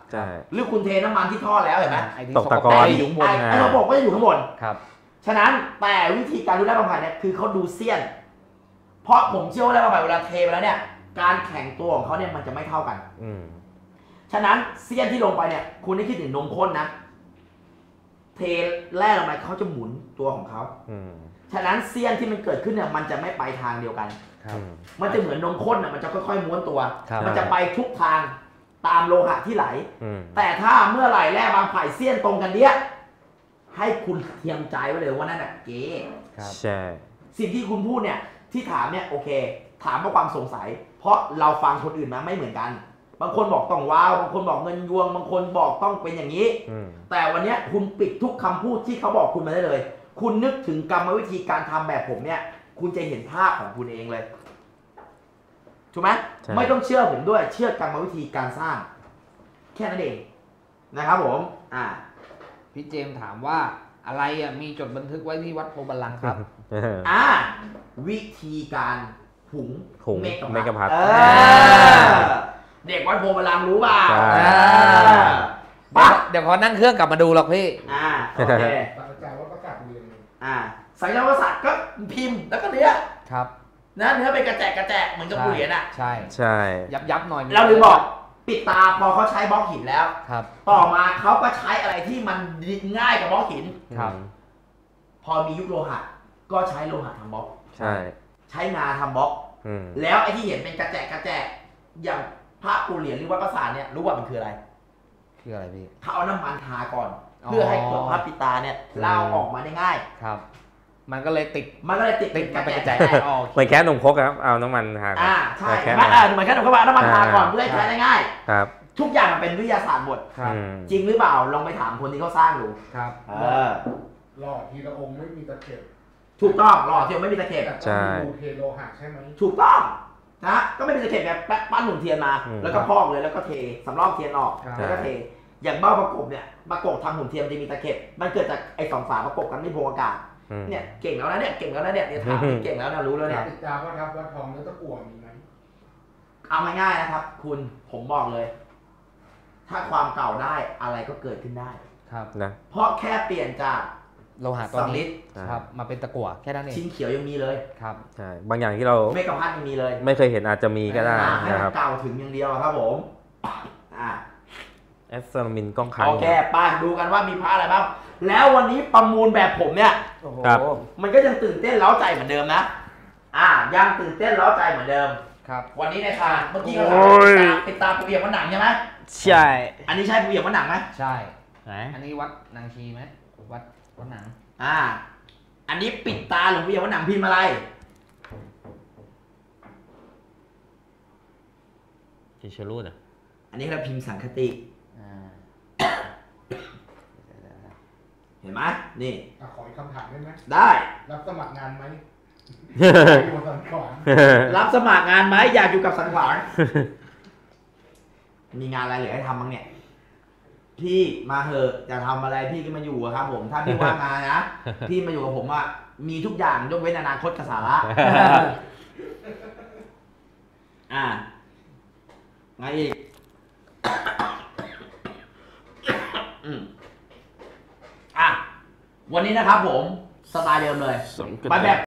ใช่หรือคุณเทน้ำมันที่ท่อแล้วเห็นไหมไอ้ที่ตกตะกอนสไอ้ปรอยู่ข้างบนไอ้ไอ้ระบบก็จะอยู่ข้างบนครับฉะนั้นแต่วิธีการดูแลบางไผ่เนี่ยคือเขาดูเสี้ยน เพราะผมเชื่อว่าแร่บางไผ่เวลาเทไปแล้วเนี่ยการแข็งตัวของเขาเนี่ยมันจะไม่เท่ากันอืมฉะนั้นเสี้ยนที่ลงไปเนี่ยคุณให้คิดถึงนมข้นนะ เทแร่ลงไปเขาจะหมุนตัวของเขาอืมฉะนั้นเสี้ยนที่มันเกิดขึ้นเนี่ยมันจะไม่ไปทางเดียวกันครับมันจะเหมือนนมข้นอ่ะมันจะค่อยๆม้วนตัวครับมันจะไปทุกทางตามโลหะที่ไหลอืมแต่ถ้าเมื่อไหร่แร่บางไผ่เสี้ยนตรงกันเนี้ยให้คุณเทียมใจไว้เลยว่านั่นน่ะเก๋ครับใช่สิ่งที่คุณพูดเนี่ยที่ถามเนี่ยโอเค ถามเพราะความสงสัย เพราะเราฟังคนอื่นมาไม่เหมือนกัน บางคนบอกต้องว้าวบางคนบอกเงินยวงบางคนบอกต้องเป็นอย่างนี้อืมแต่วันเนี้ยคุณปิดทุกคำพูดที่เขาบอกคุณมาได้เลย คุณนึกถึงกรรมวิธีการทำแบบผมเนี่ยคุณจะเห็นภาพของคุณเองเลยถูกไหมใช่ไม่ต้องเชื่อผมด้วยเชื่อกรรมวิธีการสร้าง แค่นั้นเองนะครับผมอ่าพี่เจมส์ถามว่าอะไรอ่ะมีจดบันทึกไว้ที่วัดโพธิ์บัลลังก์ครับเอออ่าวิธีการหุงหุงเมกะเมกะพัพัดดเออเด็กวัดโพธิ์บาลามรู้เปล่าใช่เออเดี๋ยวเดี๋ยวพอนั่งเครื่องกลับมาดูหรอกพี่อ่าโอเคศาสตราจารย์ว่าประกาศเรียนอ่าสัญญาณศาสตร์ก็พิมพ์แล้วก็เนื้อครับนะเนื้อเป็นกระแจกกระแจกเหมือนกับบุเหรียญอ่ะใช่ใช่ยับยับหน่อยเราลืมบอกปิดตาพอเขาใช้บล็อกหินแล้วครับต่อมาเขาก็ใช้อะไรที่มันง่ายกับบล็อกหินครับพอมียุคโลหะก็ใช้โลหะทำบล็อกใช่ใช้งาทำบล็อกอืมแล้วไอ้ที่เห็นเป็นกระแจกกระแจกอย่างพระปูเหรียญหรือวัดประสาทเนี่ยรู้ว่ามันคืออะไรคืออะไรพี่เขาเอาน้ำมันทาก่อนอ๋อเพื่อให้เกิดพระปิดตาเนี่ยเล่าออกมาได้ง่ายครับ มันก็เลยติดมันก็เลยติดติดกมาระเป็นแจกระกจายกระแจกอ๋อเหมือนแค่นมครกครับเอาน้ำมันทาก่อนอ่าใช่แค่ไหมนั้นเออเหมือนกันเขาว่าน้ำมันทาก่อนเพื่อให้ใช้ได้ง่ายครับทุกอย่างมันเป็นวิทยาศาสตร์หมดครับอืมจริงหรือเปล่าลองไปถามคนที่เขาสร้างดูครับเออหล่อทีละองค์ไม่มีตะเข็บถูกต้องหล่อเทียมไม่มีตะเข็บแต่ใช่ต้องดูเทโลหะใช่ไหมถูกต้องนะก็ไม่มีตะเข็บแบบแป๊ะปั้นหนุนเทียนมาอืมแล้วก็พอกเลยแล้วก็เทสำรอกเทียนออกครับแล้วก็เทอย่างเบ้าประกบเนี่ยประกบทำหุ่นเทียมจะมีตะเข็บมันเกิดจากไอ้สองฝาประกบกันที่โพรงอากาศอืมเนี่ยเก่งแล้วนะเนี่ยเก่งแล้วนะเนี่ยเนี่ยถามอืมเก่งแล้วนะรู้แล้วเนี่ยติดตามว่าครับวัดทองเนื้อตะกั่วมีไหมเอาง่ายๆนะครับ คุณผมบอกเลย ถ้าความเก่าได้อะไรก็เกิดขึ้นได้ครับนะเพราะแค่เปลี่ยนจากโลหะตัวสำลินี้ดครับ มาเป็นตะกั่วแค่นั้นเองชิ้นเขียวยังมีเลยครับใช่บางอย่างที่เราเมกะพัดยังมีเลยไม่เคยเห็นอาจจะมีก็ได้อ่าให้นะคมัรับนเก่าถึงอย่างเดียวครับผมอ่าแอสซามินกล้องคันโอเคไปดูกันว่ามีพระอะไรบ้างแล้ววันนี้ประมูลแบบผมเนี่ยโอ้โหครับมันก็ยังตื่นเต้นเล้าใจเหมือนเดิมนะ อ่า ยังตื่นเต้นเล้าใจเหมือนเดิมครับวันนี้ในคานเมื่อกี้ก็โอ้ยติดตามปูเอี่ยมวัดหนังใช่ไหมใช่อันนี้ใช่ปูเอี่ยมวัดหนังไหมใช่ไหนอันนี้วัดนางชีไหมวัดวัดหนังอ่า อันนี้ปิดตาหลวงปูเอี่ยมวัดหนังพิมพ์อะไรชิชรูดอ่ะอันนี้เราพิมพ์สังคติอ่าเห็นไหมนี่อ่ะขออีกคำถามได้ไหมได้รับสมัครงานไหมอยู่สันขวานรับสมัครงานไหมอยากอยู่กับสันขวานมีงานอะไรเหลือให้ทำบ้างเนี่ย พี่มาเหอะจะทำอะไรพี่ก็มาอยู่อะครับผม ถ้าพี่ว่างงานนะ พี่มาอยู่กับผมอะมีทุกอย่างยกเว้นอนาคตกับสาระ อ่าไงอีก อืมอ่ะ วันนี้นะครับผม สไตล์เดิมเลยสองกระไปแบบ